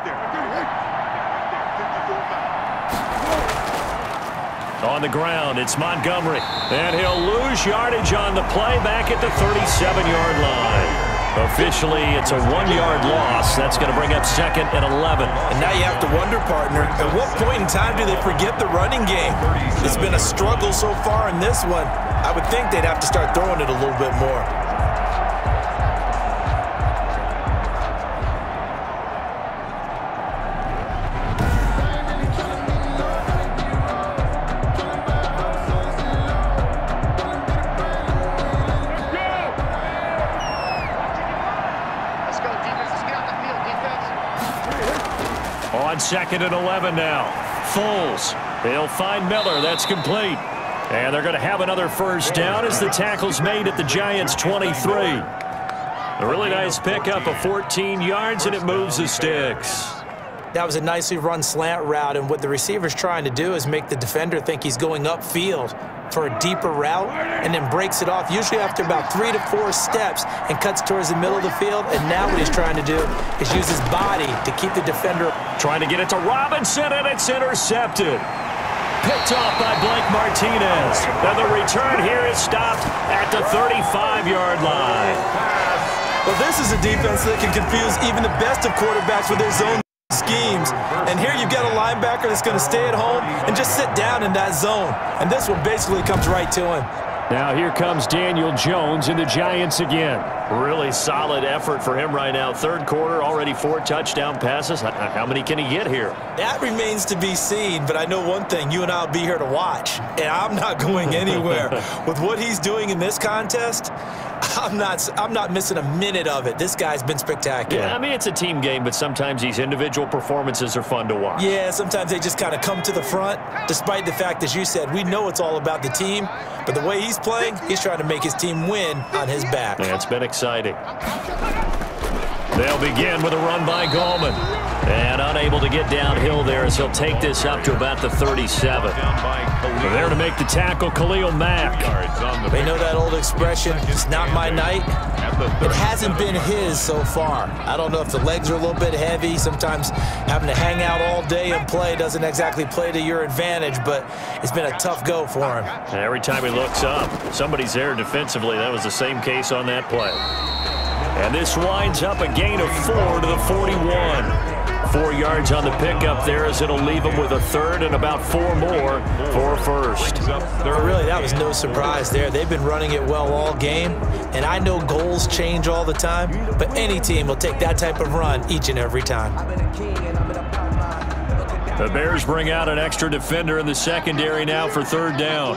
On the ground, it's Montgomery. And he'll lose yardage on the play back at the 37-yard line. Officially, it's a 1-yard loss. That's going to bring up 2nd and 11. And now you have to wonder, partner, at what point in time do they forget the running game? It's been a struggle so far in this one. I would think they'd have to start throwing it a little bit more. On 2nd and 11 now. Foles. They'll find Miller. That's complete. And they're going to have another first down as the tackle's made at the Giants' 23. A really nice pickup of 14 yards, and it moves the sticks. That was a nicely run slant route, and what the receiver's trying to do is make the defender think he's going upfield for a deeper route and then breaks it off, usually after about 3 to 4 steps, and cuts towards the middle of the field. And now what he's trying to do is use his body to keep the defender. Trying to get it to Robinson, and it's intercepted. Picked off by Blake Martinez. And the return here is stopped at the 35-yard line. Well, this is a defense that can confuse even the best of quarterbacks with their zone schemes. And here you've got a linebacker that's going to stay at home and just sit down in that zone. And this one basically comes right to him. Now here comes Daniel Jones and the Giants again. Really solid effort for him right now. 3rd quarter, already 4 touchdown passes. How many can he get here? That remains to be seen, but I know one thing. You and I will be here to watch, and I'm not going anywhere. With what he's doing in this contest, I'm not missing a minute of it. This guy's been spectacular. Yeah, I mean, it's a team game, but sometimes these individual performances are fun to watch. Yeah, sometimes they just kind of come to the front, despite the fact, as you said, we know it's all about the team, but the way he's playing, he's trying to make his team win on his back. Yeah, it's been exciting. They'll begin with a run by Gallman. And unable to get downhill there as he'll take this up to about the 37. There to make the tackle, Khalil Mack. They know that old expression, it's not my night. It hasn't been his so far. I don't know if the legs are a little bit heavy. Sometimes having to hang out all day and play doesn't exactly play to your advantage, but it's been a tough go for him. And every time he looks up, somebody's there defensively. That was the same case on that play. And this winds up a gain of 4 to the 41. 4 yards on the pickup there as it'll leave them with a 3rd and about 4 more for a first. Really, that was no surprise there. They've been running it well all game, and I know goals change all the time, but any team will take that type of run each and every time. The Bears bring out an extra defender in the secondary now for 3rd down.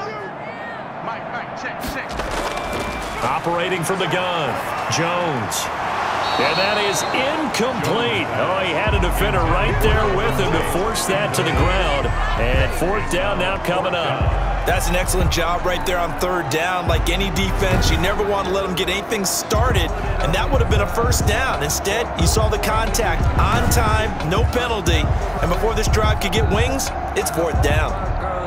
Operating from the gun, Jones. And that is incomplete. Oh, he had a defender right there with him to force that to the ground. And 4th down now coming up. That's an excellent job right there on 3rd down. Like any defense, you never want to let them get anything started, and that would have been a first down. Instead, you saw the contact on time, no penalty, and before this drive could get wings, it's 4th down.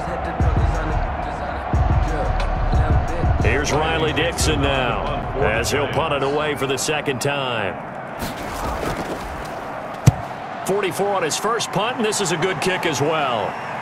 Here's Riley Dixon now as he'll punt it away for the 2nd time. 44 on his first punt, and this is a good kick as well.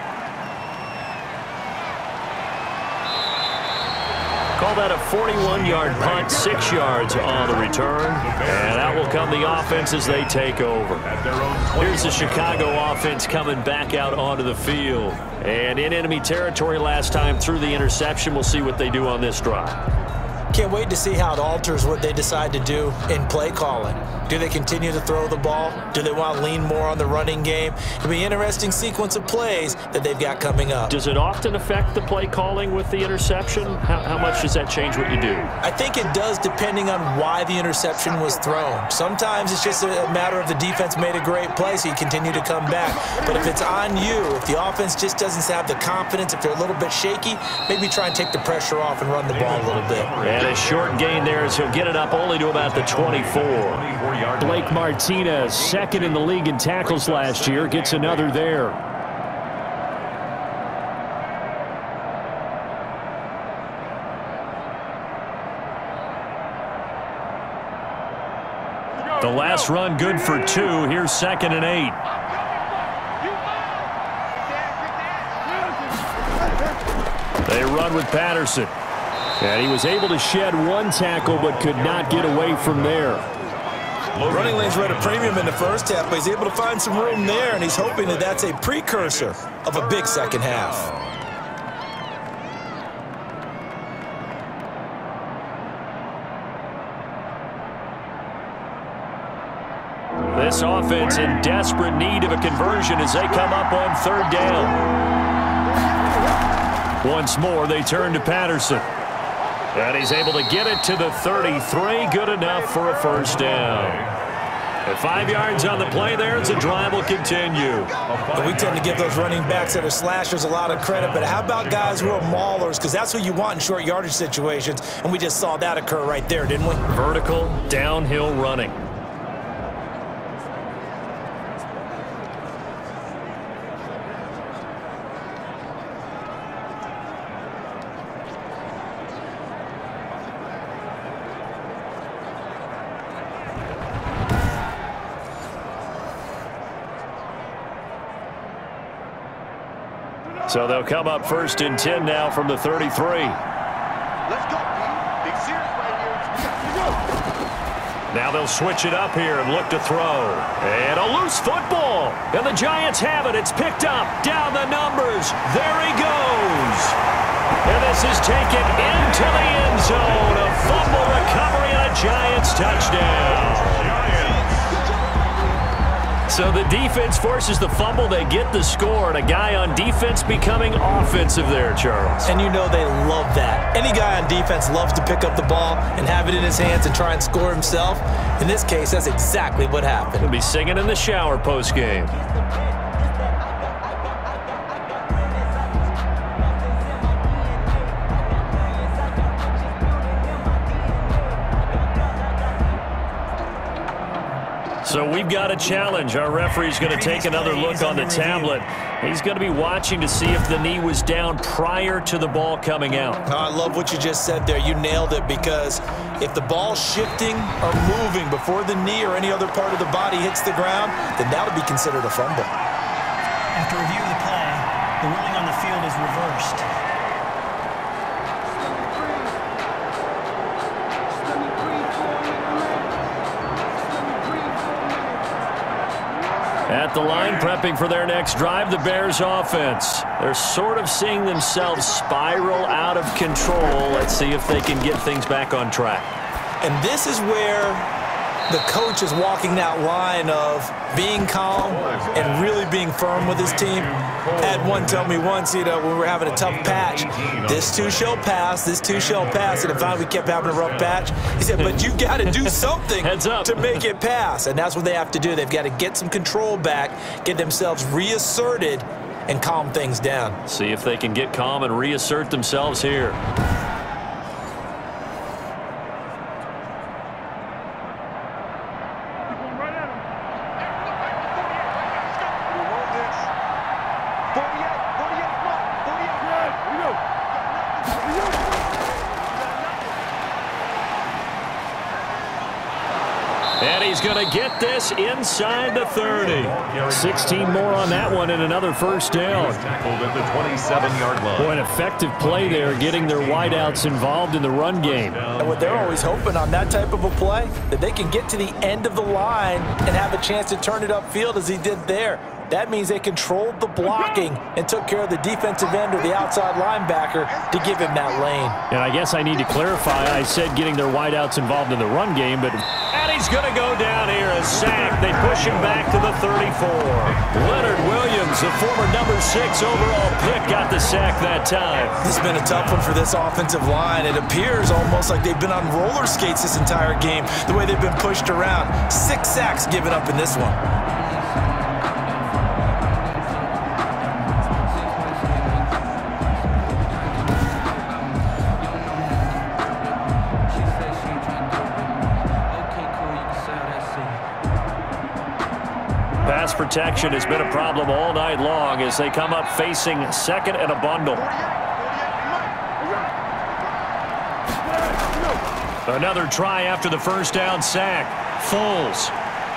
Call that a 41-yard punt, 6 yards on the return. And out will come the offense as they take over. Here's the Chicago offense coming back out onto the field. And in enemy territory last time through the interception. We'll see what they do on this drive. Can't wait to see how it alters what they decide to do in play calling. Do they continue to throw the ball? Do they want to lean more on the running game? It'll be an interesting sequence of plays that they've got coming up. Does it often affect the play calling with the interception? How much does that change what you do? I think it does, depending on why the interception was thrown. Sometimes it's just a matter of the defense made a great play, so you continue to come back. But if it's on you, if the offense just doesn't have the confidence, if they're a little bit shaky, maybe try and take the pressure off and run the ball a little bit. And a short gain there as he'll get it up only to about the 24. Blake Martinez, second in the league in tackles last year, gets another there. The last run good for 2. Here's 2nd and 8. They run with Patterson. And he was able to shed 1 tackle but could not get away from there. Running lanes were at a premium in the first half, but he's able to find some room there, and he's hoping that that's a precursor of a big second half. This offense in desperate need of a conversion as they come up on 3rd down. Once more, they turn to Patterson. And he's able to get it to the 33. Good enough for a 1st down. At 5 yards on the play there, the drive will continue. And we tend to give those running backs that are slashers a lot of credit, but how about guys who are maulers? Because that's what you want in short yardage situations, and we just saw that occur right there, didn't we? Vertical, downhill running. So they'll come up 1st and 10 now from the 33. Let's go, Big serious right here. Now they'll switch it up here and look to throw. And a loose football. And the Giants have it. It's picked up. Down the numbers. There he goes. And this is taken into the end zone. A fumble recovery and a Giants touchdown. So the defense forces the fumble. They get the score. And a guy on defense becoming offensive there, Charles. And you know they love that. Any guy on defense loves to pick up the ball and have it in his hands and try and score himself. In this case, that's exactly what happened. He'll be singing in the shower post-game. So we've got a challenge. Our referee's going to take another look on the tablet. He's going to be watching to see if the knee was down prior to the ball coming out. I love what you just said there. You nailed it, because if the ball's shifting or moving before the knee or any other part of the body hits the ground, then that would be considered a fumble. After review of the play, the ruling on the field is reversed. At the line, prepping for their next drive, the Bears offense. They're sort of seeing themselves spiral out of control. Let's see if they can get things back on track. And this is where the coach is walking that line of being calm and really being firm with his team. I had one tell me once, when we were having a tough patch, this too shall pass, this too shall pass. And finally we kept having a rough patch. He said, but you got to do something to make it pass. And that's what they have to do. They've got to get some control back, get themselves reasserted, and calm things down. See if they can get calm and reassert themselves here. he's going to get this inside the 30. 16 more on that one and another first down. Tackled at the 27-yard line. Boy, an effective play there, getting their wideouts involved in the run game. And what they're always hoping on that type of a play, that they can get to the end of the line and have a chance to turn it upfield as he did there. That means they controlled the blocking and took care of the defensive end or the outside linebacker to give him that lane. And I guess I need to clarify, I said getting their wideouts involved in the run game, but and he's going to go down here, a sack. They push him back to the 34. Leonard Williams, the former number 6 overall pick, got the sack that time. This has been a tough one for this offensive line. It appears almost like they've been on roller skates this entire game, the way they've been pushed around. 6 sacks given up in this one. Pass protection has been a problem all night long as they come up facing second and a bundle. Another try after the first down sack. Foles.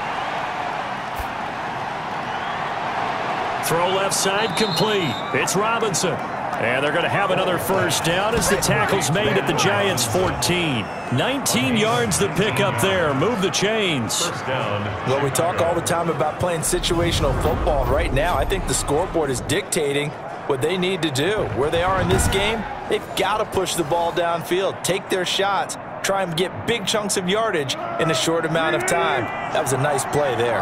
Throw left side complete. It's Robinson. And they're going to have another first down as the tackle's made at the Giants' 14. 19 yards the pick up there. Move the chains. First down. Well, we talk all the time about playing situational football. Right now, I think the scoreboard is dictating what they need to do. Where they are in this game, they've got to push the ball downfield, take their shots, try and get big chunks of yardage in a short amount of time. That was a nice play there.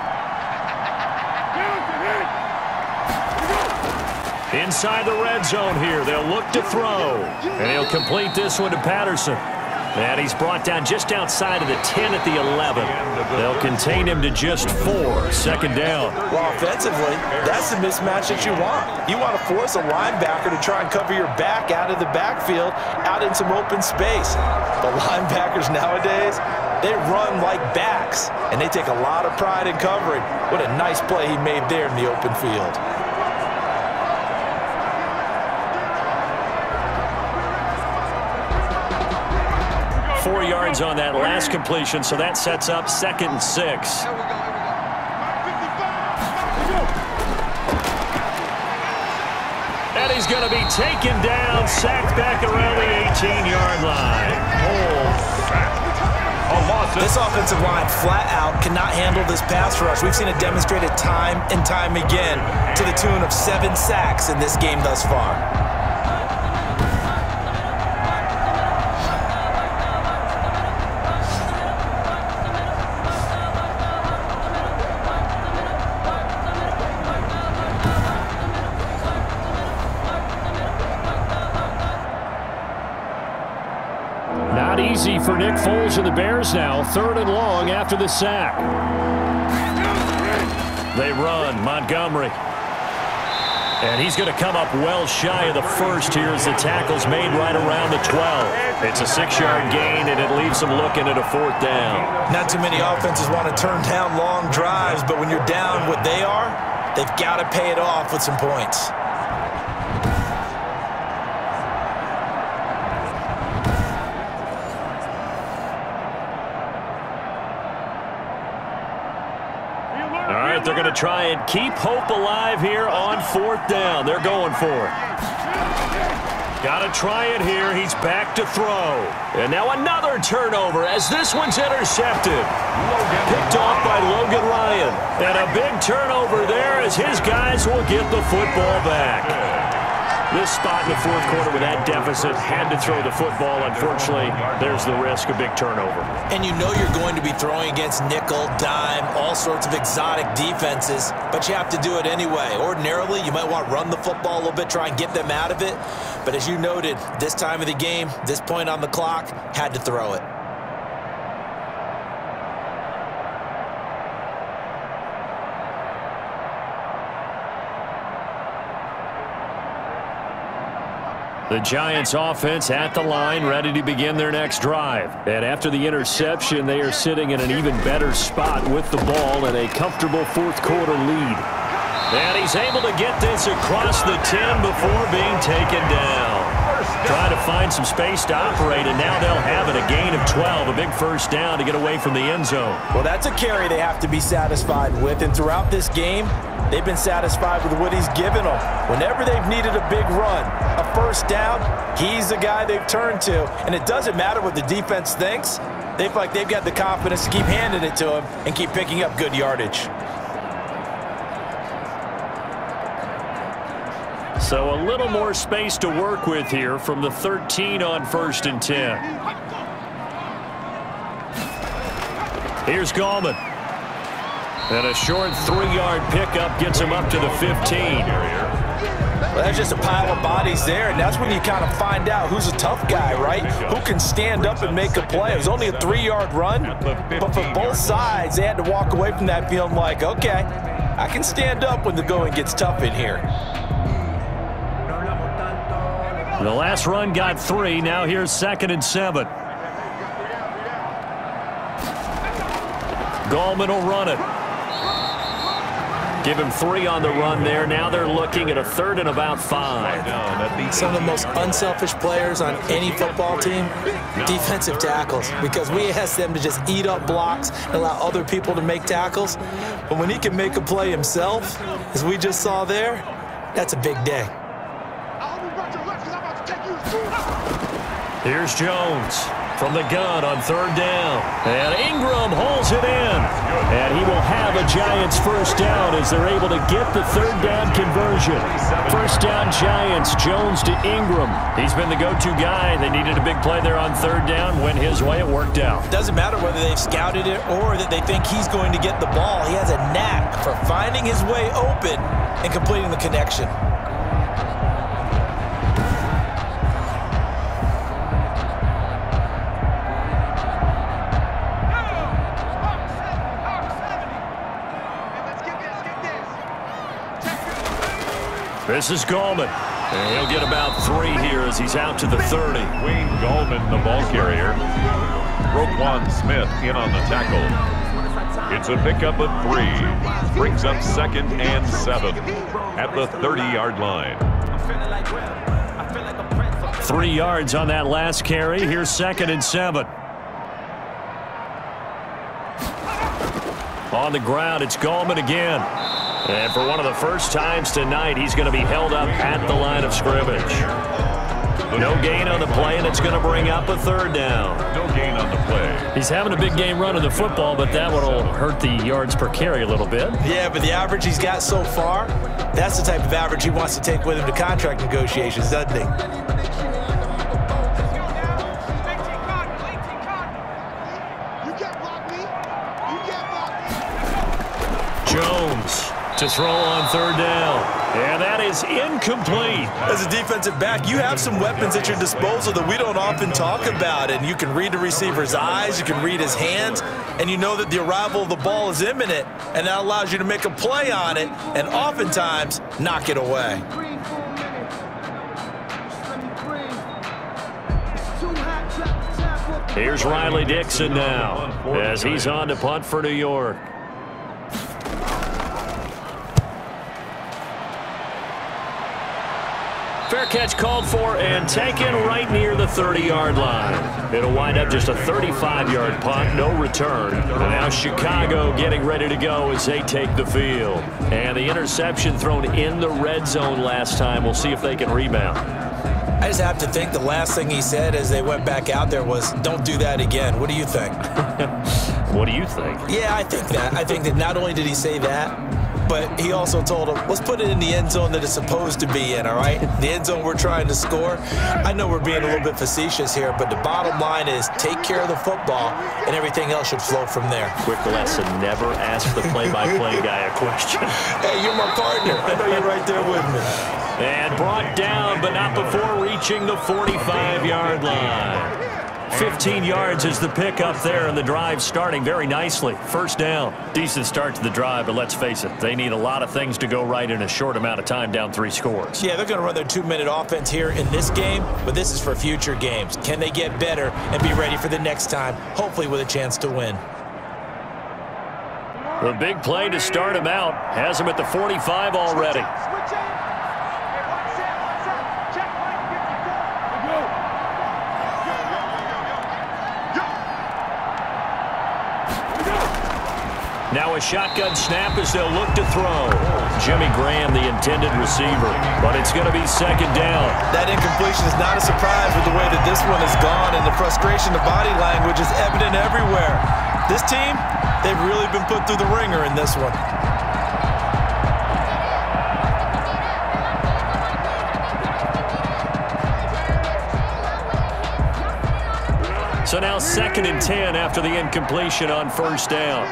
Inside the red zone here, they'll look to throw. And he'll complete this one to Patterson. And he's brought down just outside of the 10 at the 11. They'll contain him to just 4. Second down. Well, offensively, that's the mismatch that you want. You want to force a linebacker to try and cover your back out of the backfield, out in some open space. But linebackers nowadays, they run like backs, and they take a lot of pride in covering. What a nice play he made there in the open field. Four yards on that last completion, so that sets up 2nd and 6. And he's going to be taken down, sacked back around the 18-yard line. This offensive line flat out cannot handle this pass rush. We've seen it demonstrated time and time again to the tune of 7 sacks in this game thus far. Not easy for Nick Foles and the Bears now. 3rd and long after the sack. They run. Montgomery. And he's going to come up well shy of the first here as the tackle's made right around the 12. It's a 6-yard gain, and it leaves them looking at a 4th down. Not too many offenses want to turn down long drives, but when you're down what they are, they've got to pay it off with some points. They're going to try and keep hope alive here on 4th down. They're going for it. Got to try it here. He's back to throw. And now another turnover as this one's intercepted. Picked off by Logan Ryan. And a big turnover there as his guys will get the football back. This spot in the 4th quarter with that deficit, had to throw the football. Unfortunately, there's the risk of big turnover. And you know you're going to be throwing against nickel, dime, all sorts of exotic defenses, but you have to do it anyway. Ordinarily, you might want to run the football a little bit, try and get them out of it. But as you noted, this time of the game, this point on the clock, had to throw it. The Giants offense at the line, ready to begin their next drive. And after the interception, they are sitting in an even better spot with the ball and a comfortable 4th quarter lead. And he's able to get this across the 10 before being taken down. Trying to find some space to operate, and now they'll have it. A gain of 12, a big first down to get away from the end zone. Well, that's a carry they have to be satisfied with, and throughout this game, they've been satisfied with what he's given them. Whenever they've needed a big run, a first down, he's the guy they've turned to. And it doesn't matter what the defense thinks. They feel like they've got the confidence to keep handing it to him and keep picking up good yardage. So a little more space to work with here from the 13 on 1st and 10. Here's Gallman. And a short 3-yard pickup gets him up to the 15. Well, that's just a pile of bodies there, and that's when you kind of find out who's a tough guy, right? Who can stand up and make a play. It was only a 3-yard run, but for both sides, they had to walk away from that feeling like, okay, I can stand up when the going gets tough in here. The last run got 3. Now here's 2nd and 7. Gallman will run it. Give him 3 on the run there. Now they're looking at a 3rd and about 5. Some of the most unselfish players on any football team, defensive tackles, because we ask them to just eat up blocks and allow other people to make tackles. But when he can make a play himself, as we just saw there, that's a big day. Here's Jones from the gun on 3rd down. And Ingram holds it in. And he will have a Giants first down as they're able to get the 3rd down conversion. First down Giants, Jones to Ingram. He's been the go-to guy. They needed a big play there on 3rd down. Went his way, it worked out. It doesn't matter whether they've scouted it or that they think he's going to get the ball. He has a knack for finding his way open and completing the connection. This is Gallman. And he'll get about 3 here as he's out to the 30. Wayne Gallman, the ball carrier. Roquan Smith in on the tackle. It's a pickup of 3. Brings up 2nd and 7 at the 30-yard line. 3 yards on that last carry. Here's 2nd and 7. On the ground, it's Gallman again. And for one of the first times tonight, he's going to be held up at the line of scrimmage. No gain on the play, and it's going to bring up a 3rd down. No gain on the play. He's having a big game running the football, but that one will hurt the yards per carry a little bit. Yeah, but the average he's got so far, that's the type of average he wants to take with him to contract negotiations, doesn't he? Jones to throw on 3rd down. And that is incomplete. As a defensive back, you have some weapons at your disposal that we don't often talk about. And you can read the receiver's eyes, you can read his hands, and you know that the arrival of the ball is imminent. And that allows you to make a play on it and oftentimes knock it away. Here's Riley Dixon now as he's on to punt for New York. Fair catch called for and taken right near the 30-yard line. It'll wind up just a 35-yard punt, no return. And now Chicago getting ready to go as they take the field. And the interception thrown in the red zone last time. We'll see if they can rebound. I just have to think the last thing he said as they went back out there was, don't do that again. What do you think? What do you think? Yeah, I think that. I think that not only did he say that, but he also told him, let's put it in the end zone that it's supposed to be in, all right? The end zone we're trying to score. I know we're being a little bit facetious here, but the bottom line is take care of the football, and everything else should flow from there. Quick lesson, never ask the play-by-play guy a question. Hey, you're my partner. I know you're right there with me. And brought down, but not before reaching the 45-yard line. 15 yards is the pickup there, and the drive starting very nicely. First down. Decent start to the drive, but let's face it, they need a lot of things to go right in a short amount of time, down 3 scores. Yeah, they're going to run their 2-minute offense here in this game, but this is for future games. Can they get better and be ready for the next time, hopefully with a chance to win? The big play to start him out has him at the 45 already. Now a shotgun snap as they'll look to throw. Jimmy Graham, the intended receiver, but it's going to be second down. That incompletion is not a surprise with the way that this one has gone, and the frustration of body language is evident everywhere. This team, they've really been put through the ringer in this one. So now 2nd and 10 after the incompletion on first down.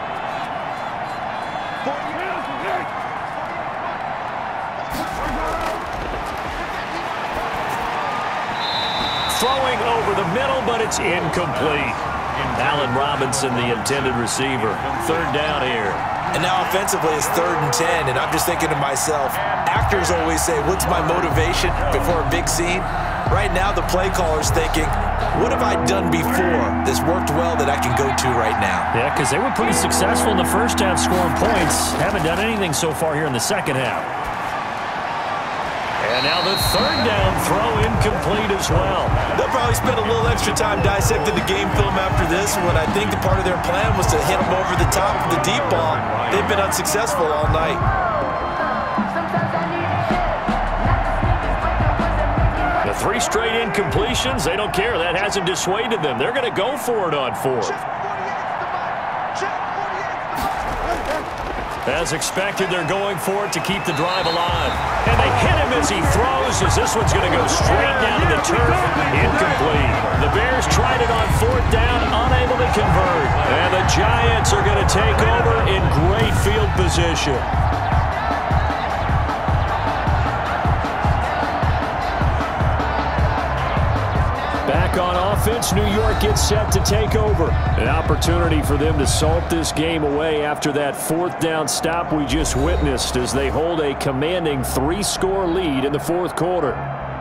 Throwing over the middle, but it's incomplete. Allen Robinson, the intended receiver. 3rd down here. And now offensively, it's 3rd and 10, and I'm just thinking to myself, actors always say, what's my motivation before a big scene? Right now, the play caller's thinking, what have I done before that's worked well that I can go to right now? Yeah, because they were pretty successful in the first half scoring points. Haven't done anything so far here in the second half. And now the 3rd down throw incomplete as well. They'll probably spend a little extra time dissecting the game film after this when I think the part of their plan was to hit them over the top of the deep ball. They've been unsuccessful all night. The 3 straight incompletions, they don't care. That hasn't dissuaded them. They're going to go for it on 4th. As expected, they're going for it to keep the drive alive. And they hit him as he throws, as this one's going to go straight down to the turf. Incomplete. The Bears tried it on 4th down, unable to convert. And the Giants are going to take over in great field position. Back on offense, New York gets set to take over. An opportunity for them to salt this game away after that 4th down stop we just witnessed as they hold a commanding 3-score lead in the 4th quarter.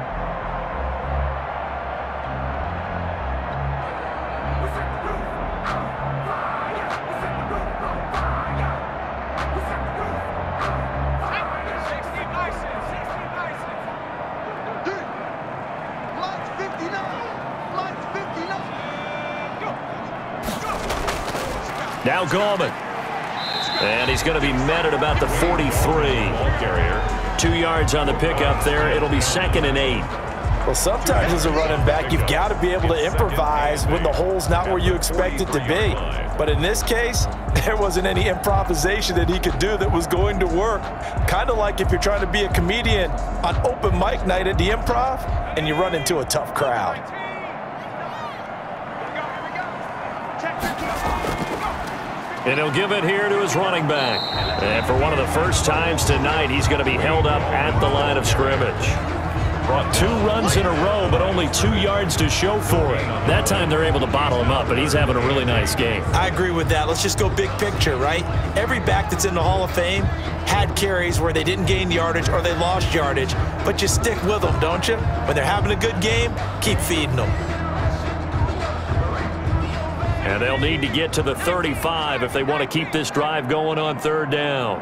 Now Gallman. And he's going to be met at about the 43. 2 yards on the pickup there. It'll be 2nd and 8. Well, sometimes as a running back, you've got to be able to improvise when the hole's not where you expect it to be. But in this case, there wasn't any improvisation that he could do that was going to work. Kind of like if you're trying to be a comedian on open mic night at the Improv and you run into a tough crowd. And he'll give it here to his running back. And for one of the first times tonight, he's going to be held up at the line of scrimmage. Brought 2 runs in a row, but only 2 yards to show for it. That time they're able to bottle him up, but he's having a really nice game. I agree with that. Let's just go big picture, right? Every back that's in the Hall of Fame had carries where they didn't gain yardage or they lost yardage, but you stick with them, don't you? When they're having a good game, keep feeding them. And they'll need to get to the 35 if they want to keep this drive going on 3rd down.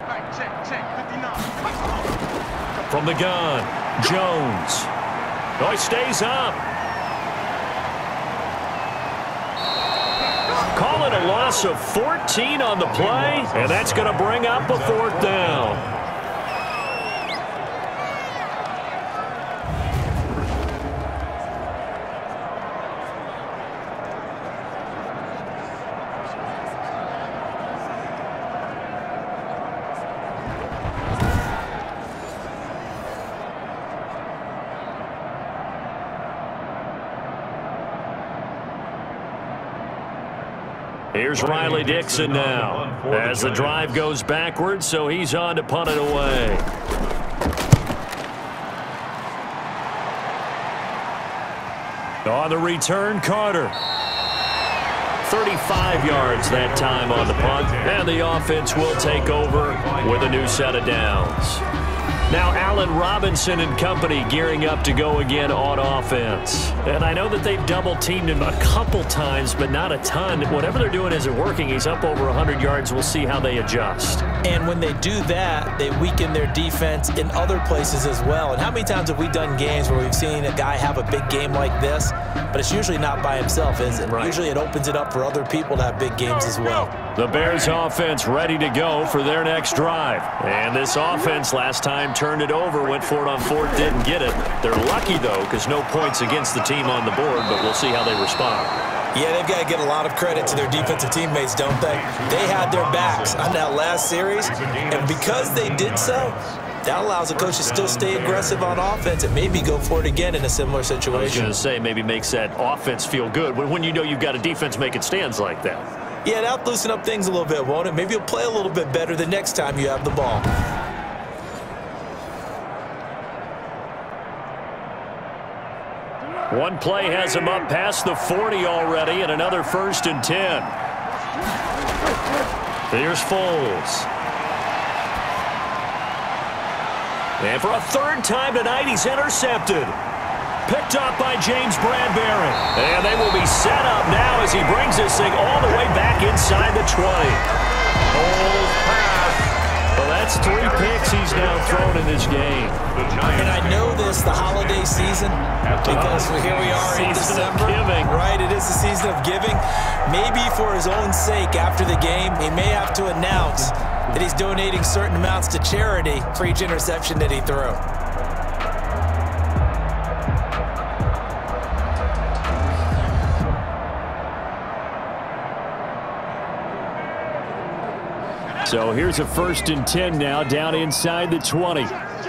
From the gun, Jones. Oh, he stays up. Call it a loss of 14 on the play, and that's going to bring up a 4th down. Here's Riley Dixon now as the drive goes backwards, so he's on to punt it away. On the return, Carter. 35 yards that time on the punt, and the offense will take over with a new set of downs. Now Allen Robinson and company gearing up to go again on offense. And I know that they've double-teamed him a couple times, but not a ton. Whatever they're doing isn't working. He's up over 100 yards. We'll see how they adjust. And when they do that, they weaken their defense in other places as well. And how many times have we done games where we've seen a guy have a big game like this, but it's usually not by himself, is it? Right. Usually it opens it up for other people to have big games as well. The Bears offense ready to go for their next drive. And this offense last time turned it over, went for it on fourth, didn't get it. They're lucky, though, because no points against the team on the board, but we'll see how they respond. Yeah, they've got to get a lot of credit to their defensive teammates, don't they? They had their backs on that last series, and because they did so, that allows the coach to still stay aggressive on offense and maybe go for it again in a similar situation. I was going to say, maybe makes that offense feel good when you know you've got a defense making stands like that. Yeah, that'll loosen up things a little bit, won't it? Maybe you'll play a little bit better the next time you have the ball. One play has him up past the 40 already, and another 1st and 10. Here's Foles. And for a third time tonight, he's intercepted. Picked up by James Bradbury. And they will be set up now as he brings this thing all the way back inside the 20. Foles pass. Well, that's 3 picks he's now thrown in this game. And I know this, the holiday season, because here we are in December. Right, it is the season of giving. Maybe for his own sake after the game, he may have to announce that he's donating certain amounts to charity for each interception that he threw. So here's a 1st and 10 now, down inside the 20.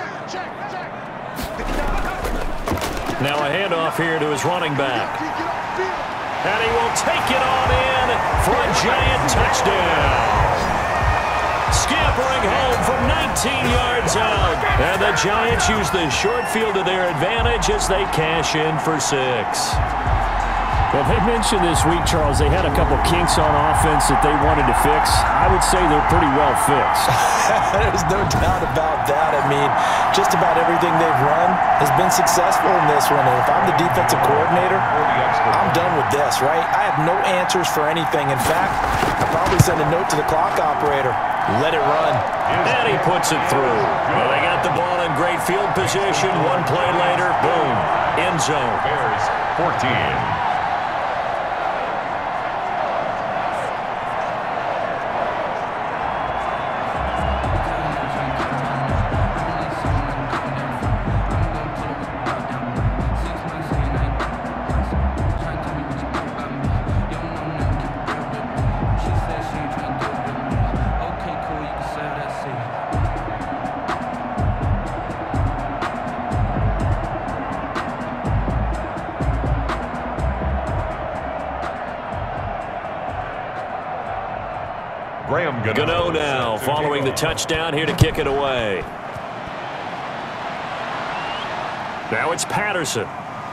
Now a handoff here to his running back. And he will take it on in for a giant touchdown. Scampering home from 19 yards out. And the Giants use the short field to their advantage as they cash in for 6. Well, they mentioned this week, Charles, they had a couple kinks on offense that they wanted to fix. I would say they're pretty well fixed. There's no doubt about that. I mean, just about everything they've run has been successful in this one. And if I'm the defensive coordinator, I'm done with this, right? I have no answers for anything. In fact, I'll probably send a note to the clock operator. Let it run. And he puts it through. Well, they got the ball in great field position. One play later, boom, end zone. Bears 14. Gano now following the touchdown here to kick it away. Now it's Patterson.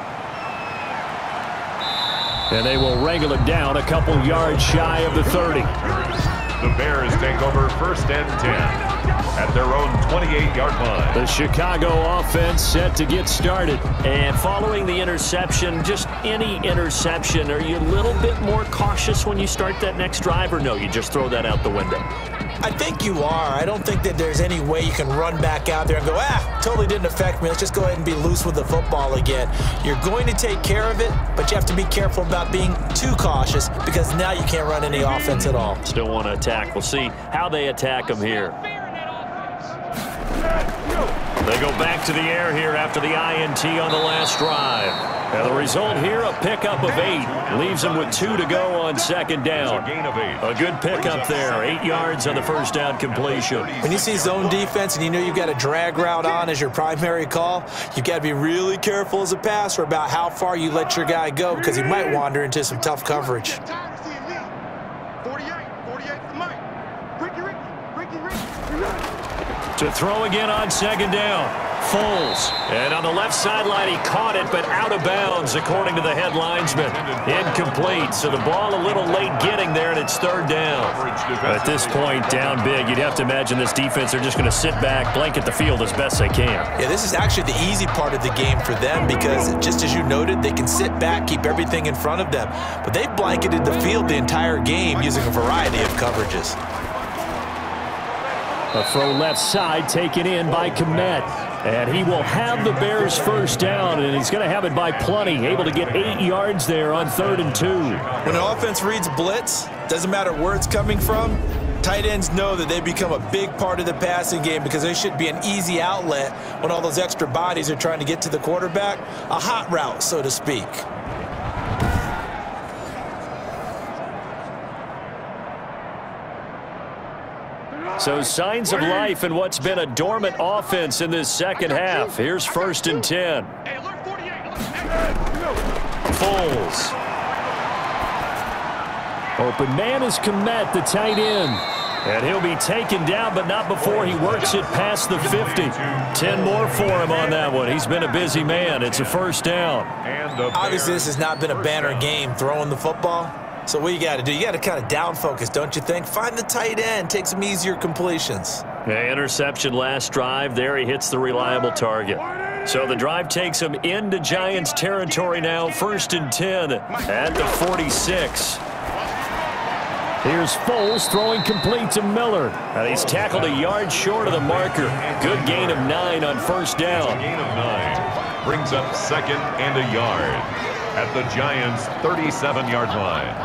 And they will wrangle him down a couple yards shy of the 30. The Bears take over 1st and 10 at their own 28-yard line. The Chicago offense set to get started. And following the interception, just any interception, are you a little bit more cautious when you start that next drive, or no, you just throw that out the window? I think you are. I don't think that there's any way you can run back out there and go, totally didn't affect me. Let's just go ahead and be loose with the football again. You're going to take care of it, but you have to be careful about being too cautious because now you can't run any offense at all. Still want to attack. We'll see how they attack him here. They go back to the air here after the INT on the last drive. And the result here, a pickup of 8. Leaves them with 2 to go on 2nd down. A gain of 8. A good pickup there. 8 yards on the 1st down completion. When you see zone defense and you know you've got a drag route on as your primary call, you've got to be really careful as a passer about how far you let your guy go because he might wander into some tough coverage. 48 for Mike. Ricky. To throw again on 2nd down. Foles. And on the left sideline, he caught it, but out of bounds, according to the head linesman. Incomplete, so the ball a little late getting there, and it's third down. At this point, down big, you'd have to imagine this defense are just going to sit back, blanket the field as best they can. Yeah, this is actually the easy part of the game for them because, just as you noted, they can sit back, keep everything in front of them. But they've blanketed the field the entire game using a variety of coverages. A throw left side taken in by Kmet. And he will have the Bears first down, and he's going to have it by plenty. Able to get 8 yards there on 3rd and 2. When an offense reads blitz, doesn't matter where it's coming from, tight ends know that they become a big part of the passing game because they should be an easy outlet when all those extra bodies are trying to get to the quarterback. A hot route, so to speak. So signs of life in what's been a dormant offense in this second half. Here's 1st and 10. Foles. Open man is Kmet, the tight end. And he'll be taken down, but not before he works it past the 50. 10 more for him on that one. He's been a busy man. It's a first down. Obviously, this has not been a banner game throwing the football. So what you got to do, you got to kind of down focus, don't you think? Find the tight end, take some easier completions. Yeah, interception last drive. There he hits the reliable target. So the drive takes him into Giants territory now. 1st and 10 at the 46. Here's Foles throwing complete to Miller. And he's tackled a yard short of the marker. Good gain of 9 on 1st down. Gain of 9 brings up 2nd and a yard at the Giants' 37-yard line.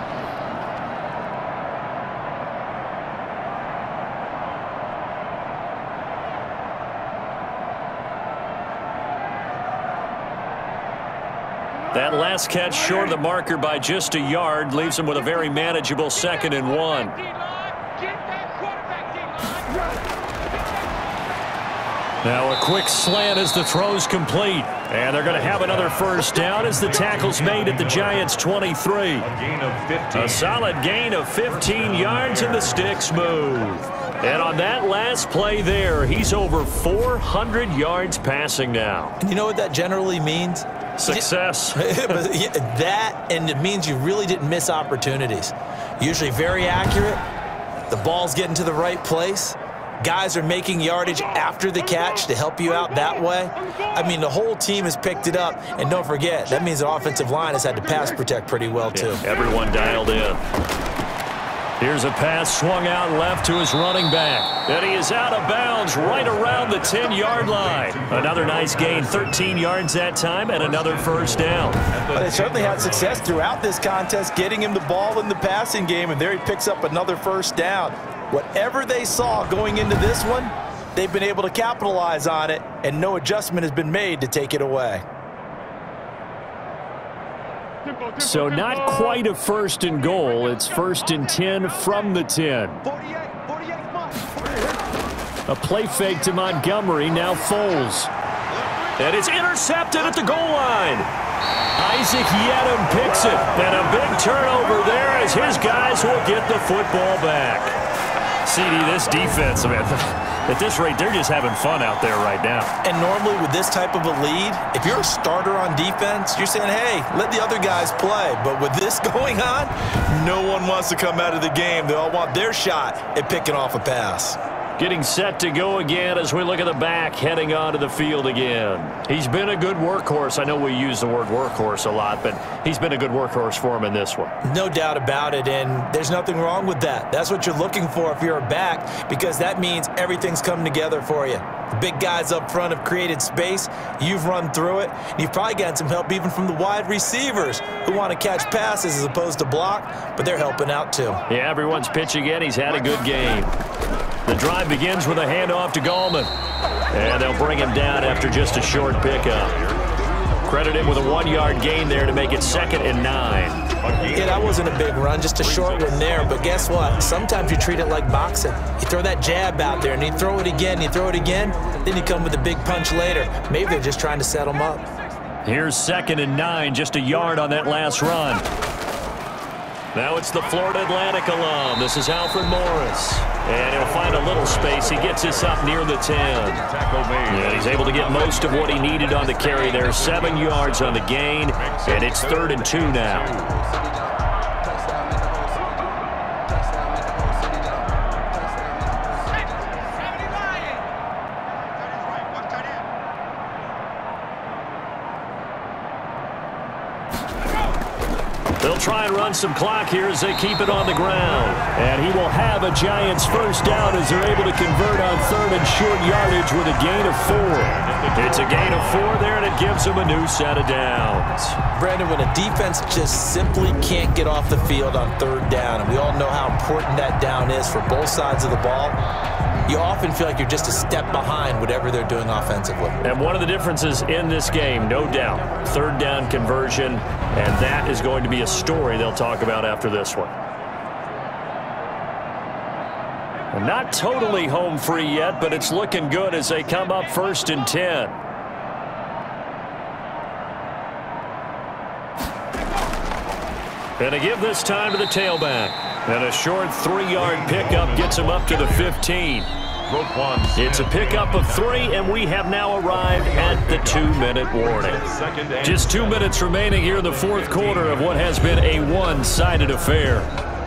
That last catch short of the marker by just a yard leaves him with a very manageable 2nd and 1. Now a quick slant as the throw's complete. And they're going to have another first down as the tackle's made at the Giants' 23. A gain of 15. A solid gain of 15 yards and the sticks move. And on that last play there, he's over 400 yards passing now. And you know what that generally means? Success. That, and it means you really didn't miss opportunities. Usually very accurate. The ball's getting to the right place. Guys are making yardage after the catch to help you out that way. I mean, the whole team has picked it up. And don't forget, that means the offensive line has had to pass protect pretty well, too. Yeah, everyone dialed in. Here's a pass swung out left to his running back. And he is out of bounds right around the 10-yard line. Another nice gain, 13 yards that time, and another first down. Well, they certainly had success throughout this contest, getting him the ball in the passing game, and there he picks up another first down. Whatever they saw going into this one, they've been able to capitalize on it, and no adjustment has been made to take it away. So not quite a 1st and goal. It's 1st and 10 from the 10. A play fake to Montgomery. Now Foles. And it's intercepted at the goal line. Isaac Yedem picks it. And a big turnover there as his guys will get the football back. CD, this defense, man, at this rate, they're just having fun out there right now. And normally with this type of a lead, if you're a starter on defense, you're saying, hey, let the other guys play. But with this going on, no one wants to come out of the game. They all want their shot at picking off a pass. Getting set to go again as we look at the back, heading onto the field again. He's been a good workhorse. I know we use the word workhorse a lot, but he's been a good workhorse for him in this one. No doubt about it, and there's nothing wrong with that. That's what you're looking for if you're a back, because that means everything's coming together for you. The big guys up front have created space. You've run through it. You've probably gotten some help even from the wide receivers who want to catch passes as opposed to block, but they're helping out too. Yeah, everyone's pitching in. He's had a good game. The drive begins with a handoff to Gallman. And they'll bring him down after just a short pickup. Credit him with a 1-yard gain there to make it 2nd and 9. Yeah, that wasn't a big run, just a short one there. But guess what? Sometimes you treat it like boxing. You throw that jab out there, and you throw it again, you throw it again, then you come with a big punch later. Maybe they're just trying to set them up. Here's 2nd and 9, just a yard on that last run. Now it's the Florida Atlantic alum. This is Alfred Morris. And he'll find a little space. He gets this up near the 10. And he's able to get most of what he needed on the carry there. 7 yards on the gain, and it's 3rd and 2 now. They'll try and run some clock here as they keep it on the ground. And he will have a Giants first down as they're able to convert on 3rd and short yardage with a gain of 4. It's a gain of 4 there, and it gives them a new set of downs. Brandon, when a defense just simply can't get off the field on 3rd down, and we all know how important that down is for both sides of the ball, you often feel like you're just a step behind whatever they're doing offensively. And one of the differences in this game, no doubt, 3rd down conversion, and that is going to be a story they'll talk about after this one. And not totally home free yet, but it's looking good as they come up 1st and 10. And they give this time to the tailback. And a short 3-yard pickup gets him up to the 15. It's a pickup of 3, and we have now arrived at the 2-minute warning. Just 2 minutes remaining here in the 4th quarter of what has been a one-sided affair.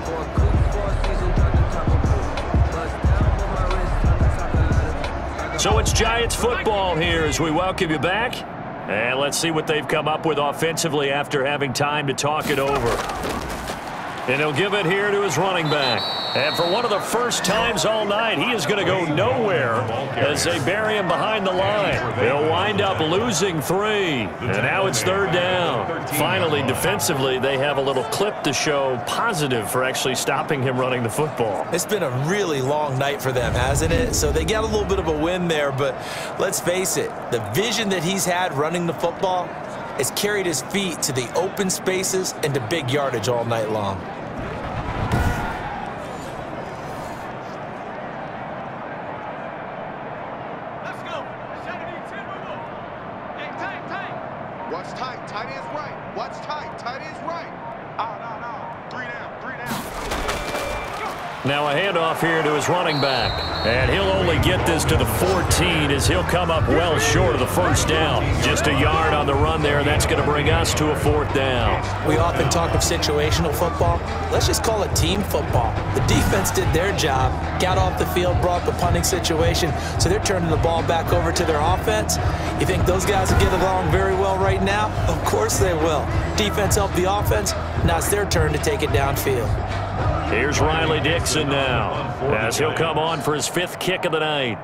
So it's Giants football here as we welcome you back. And let's see what they've come up with offensively after having time to talk it over. And he'll give it here to his running back. And for one of the first times all night, he is going to go nowhere as they bury him behind the line. He'll wind up losing 3. And now it's 3rd down. Finally, defensively, they have a little clip to show positive for actually stopping him running the football. It's been a really long night for them, hasn't it? So they got a little bit of a win there, but let's face it, the vision that he's had running the football has carried his feet to the open spaces and to big yardage all night long. Watch tight. Tight end's right. Watch tight. Tight end's right. No. 3 down. 3 down. Now a handoff here to his running back. And he'll only get this to the 14 as he'll come up well short of the first down. Just a yard on the run there. That's going to bring us to a 4th down. We often talk of situational football. Let's just call it team football. The defense did their job, got off the field, brought the punting situation, so they're turning the ball back over to their offense. You think those guys will get along very well right now? Of course they will. Defense helped the offense. Now it's their turn to take it downfield. Here's Riley Dixon now as he'll come on for his 5th kick of the night.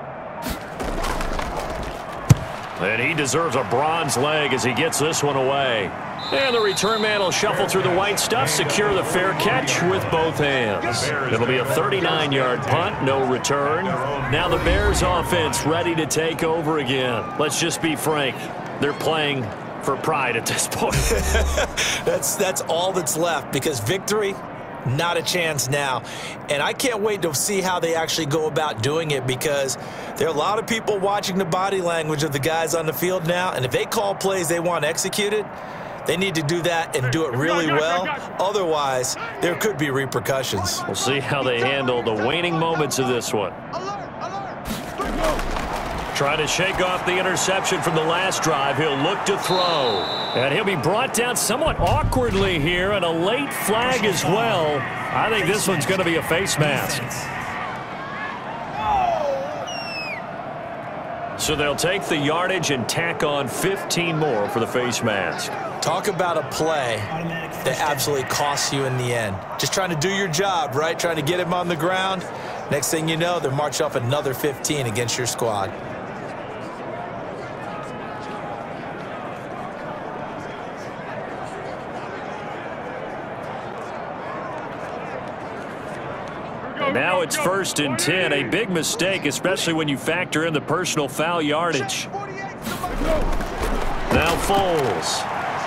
And he deserves a bronze leg as he gets this one away. And the return man will shuffle through the white stuff, secure the fair catch with both hands. It'll be a 39-yard punt, no return. Now the Bears offense ready to take over again. Let's just be frank. They're playing for pride at this point. That's all that's left because victory, not a chance now. And I can't wait to see how they actually go about doing it because there are a lot of people watching the body language of the guys on the field now. And if they call plays they want executed, they need to do that and do it really well. Otherwise, there could be repercussions. We'll see how they handle the waning moments of this one. Trying to shake off the interception from the last drive. He'll look to throw. And he'll be brought down somewhat awkwardly here, and a late flag as well. I think this one's going to be a face mask. So they'll take the yardage and tack on 15 more for the face mask. Talk about a play that absolutely costs you in the end. Just trying to do your job, right? Trying to get him on the ground. Next thing you know, they're marching up another 15 against your squad. Now it's 1st and 10, a big mistake, especially when you factor in the personal foul yardage. Now Foles.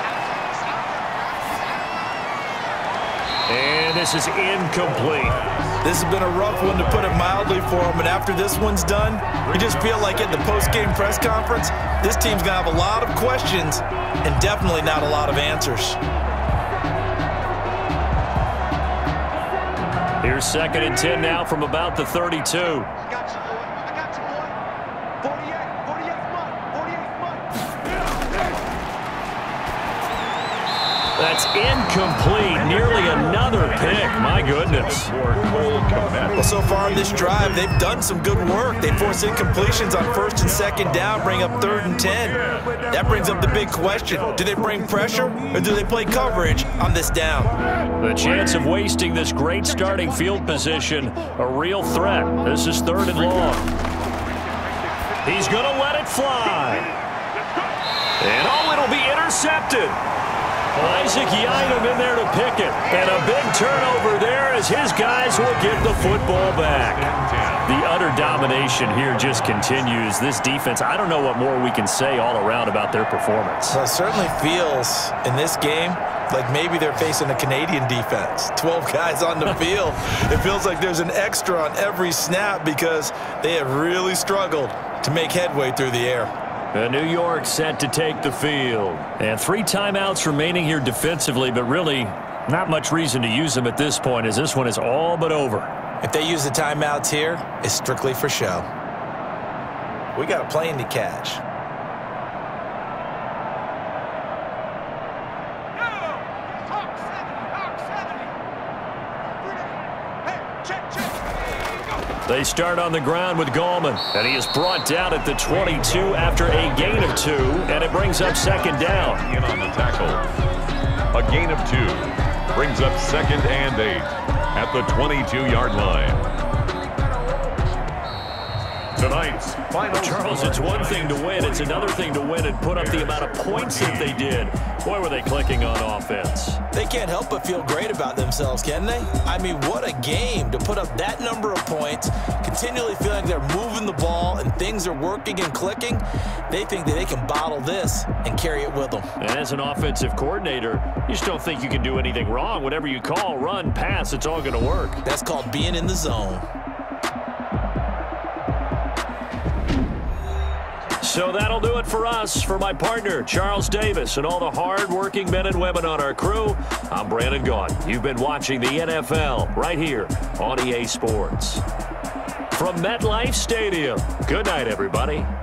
And this is incomplete. This has been a rough one, to put it mildly, for him. And after this one's done, you just feel like at the post-game press conference, this team's going to have a lot of questions and definitely not a lot of answers. Here's 2nd and 10 now from about the 32. I got you, boy. I got you, boy. 48 month. 48 month. That's incomplete. Nearly another pick. My goodness. Well, so far on this drive, they've done some good work. They force incompletions on 1st and 2nd down, bring up 3rd and 10. That brings up the big question. Do they bring pressure or do they play coverage on this down? The chance of wasting this great starting field position, a real threat. This is 3rd and long. He's going to let it fly. And oh, it'll be intercepted. Isaac Yiadom in there to pick it. And a big turnover there as his guys will get the football back. The utter domination here just continues. This defense, I don't know what more we can say all around about their performance. Well, it certainly feels in this game like maybe they're facing a Canadian defense. 12 guys on the field. It feels like there's an extra on every snap because they have really struggled to make headway through the air. And New York set to take the field. And 3 timeouts remaining here defensively, but really not much reason to use them at this point as this one is all but over. If they use the timeouts here, it's strictly for show. We got a plane to catch. They start on the ground with Gallman, and he is brought down at the 22 after a gain of 2, and it brings up 2nd down. In on the tackle. A gain of 2 brings up 2nd and 8 at the 22-yard line. Tonight's final. Charles, it's one thing to win. It's another thing to win and put up the amount of points that they did. Boy, were they clicking on offense. They can't help but feel great about themselves, can they? I mean, what a game to put up that number of points, continually feeling like they're moving the ball and things are working and clicking. They think that they can bottle this and carry it with them. And as an offensive coordinator, you just don't think you can do anything wrong. Whatever you call, run, pass, it's all going to work. That's called being in the zone. So that'll do it for us. For my partner, Charles Davis, and all the hard-working men and women on our crew, I'm Brandon Gaughan. You've been watching the NFL right here on EA Sports. From MedLife Stadium, good night, everybody.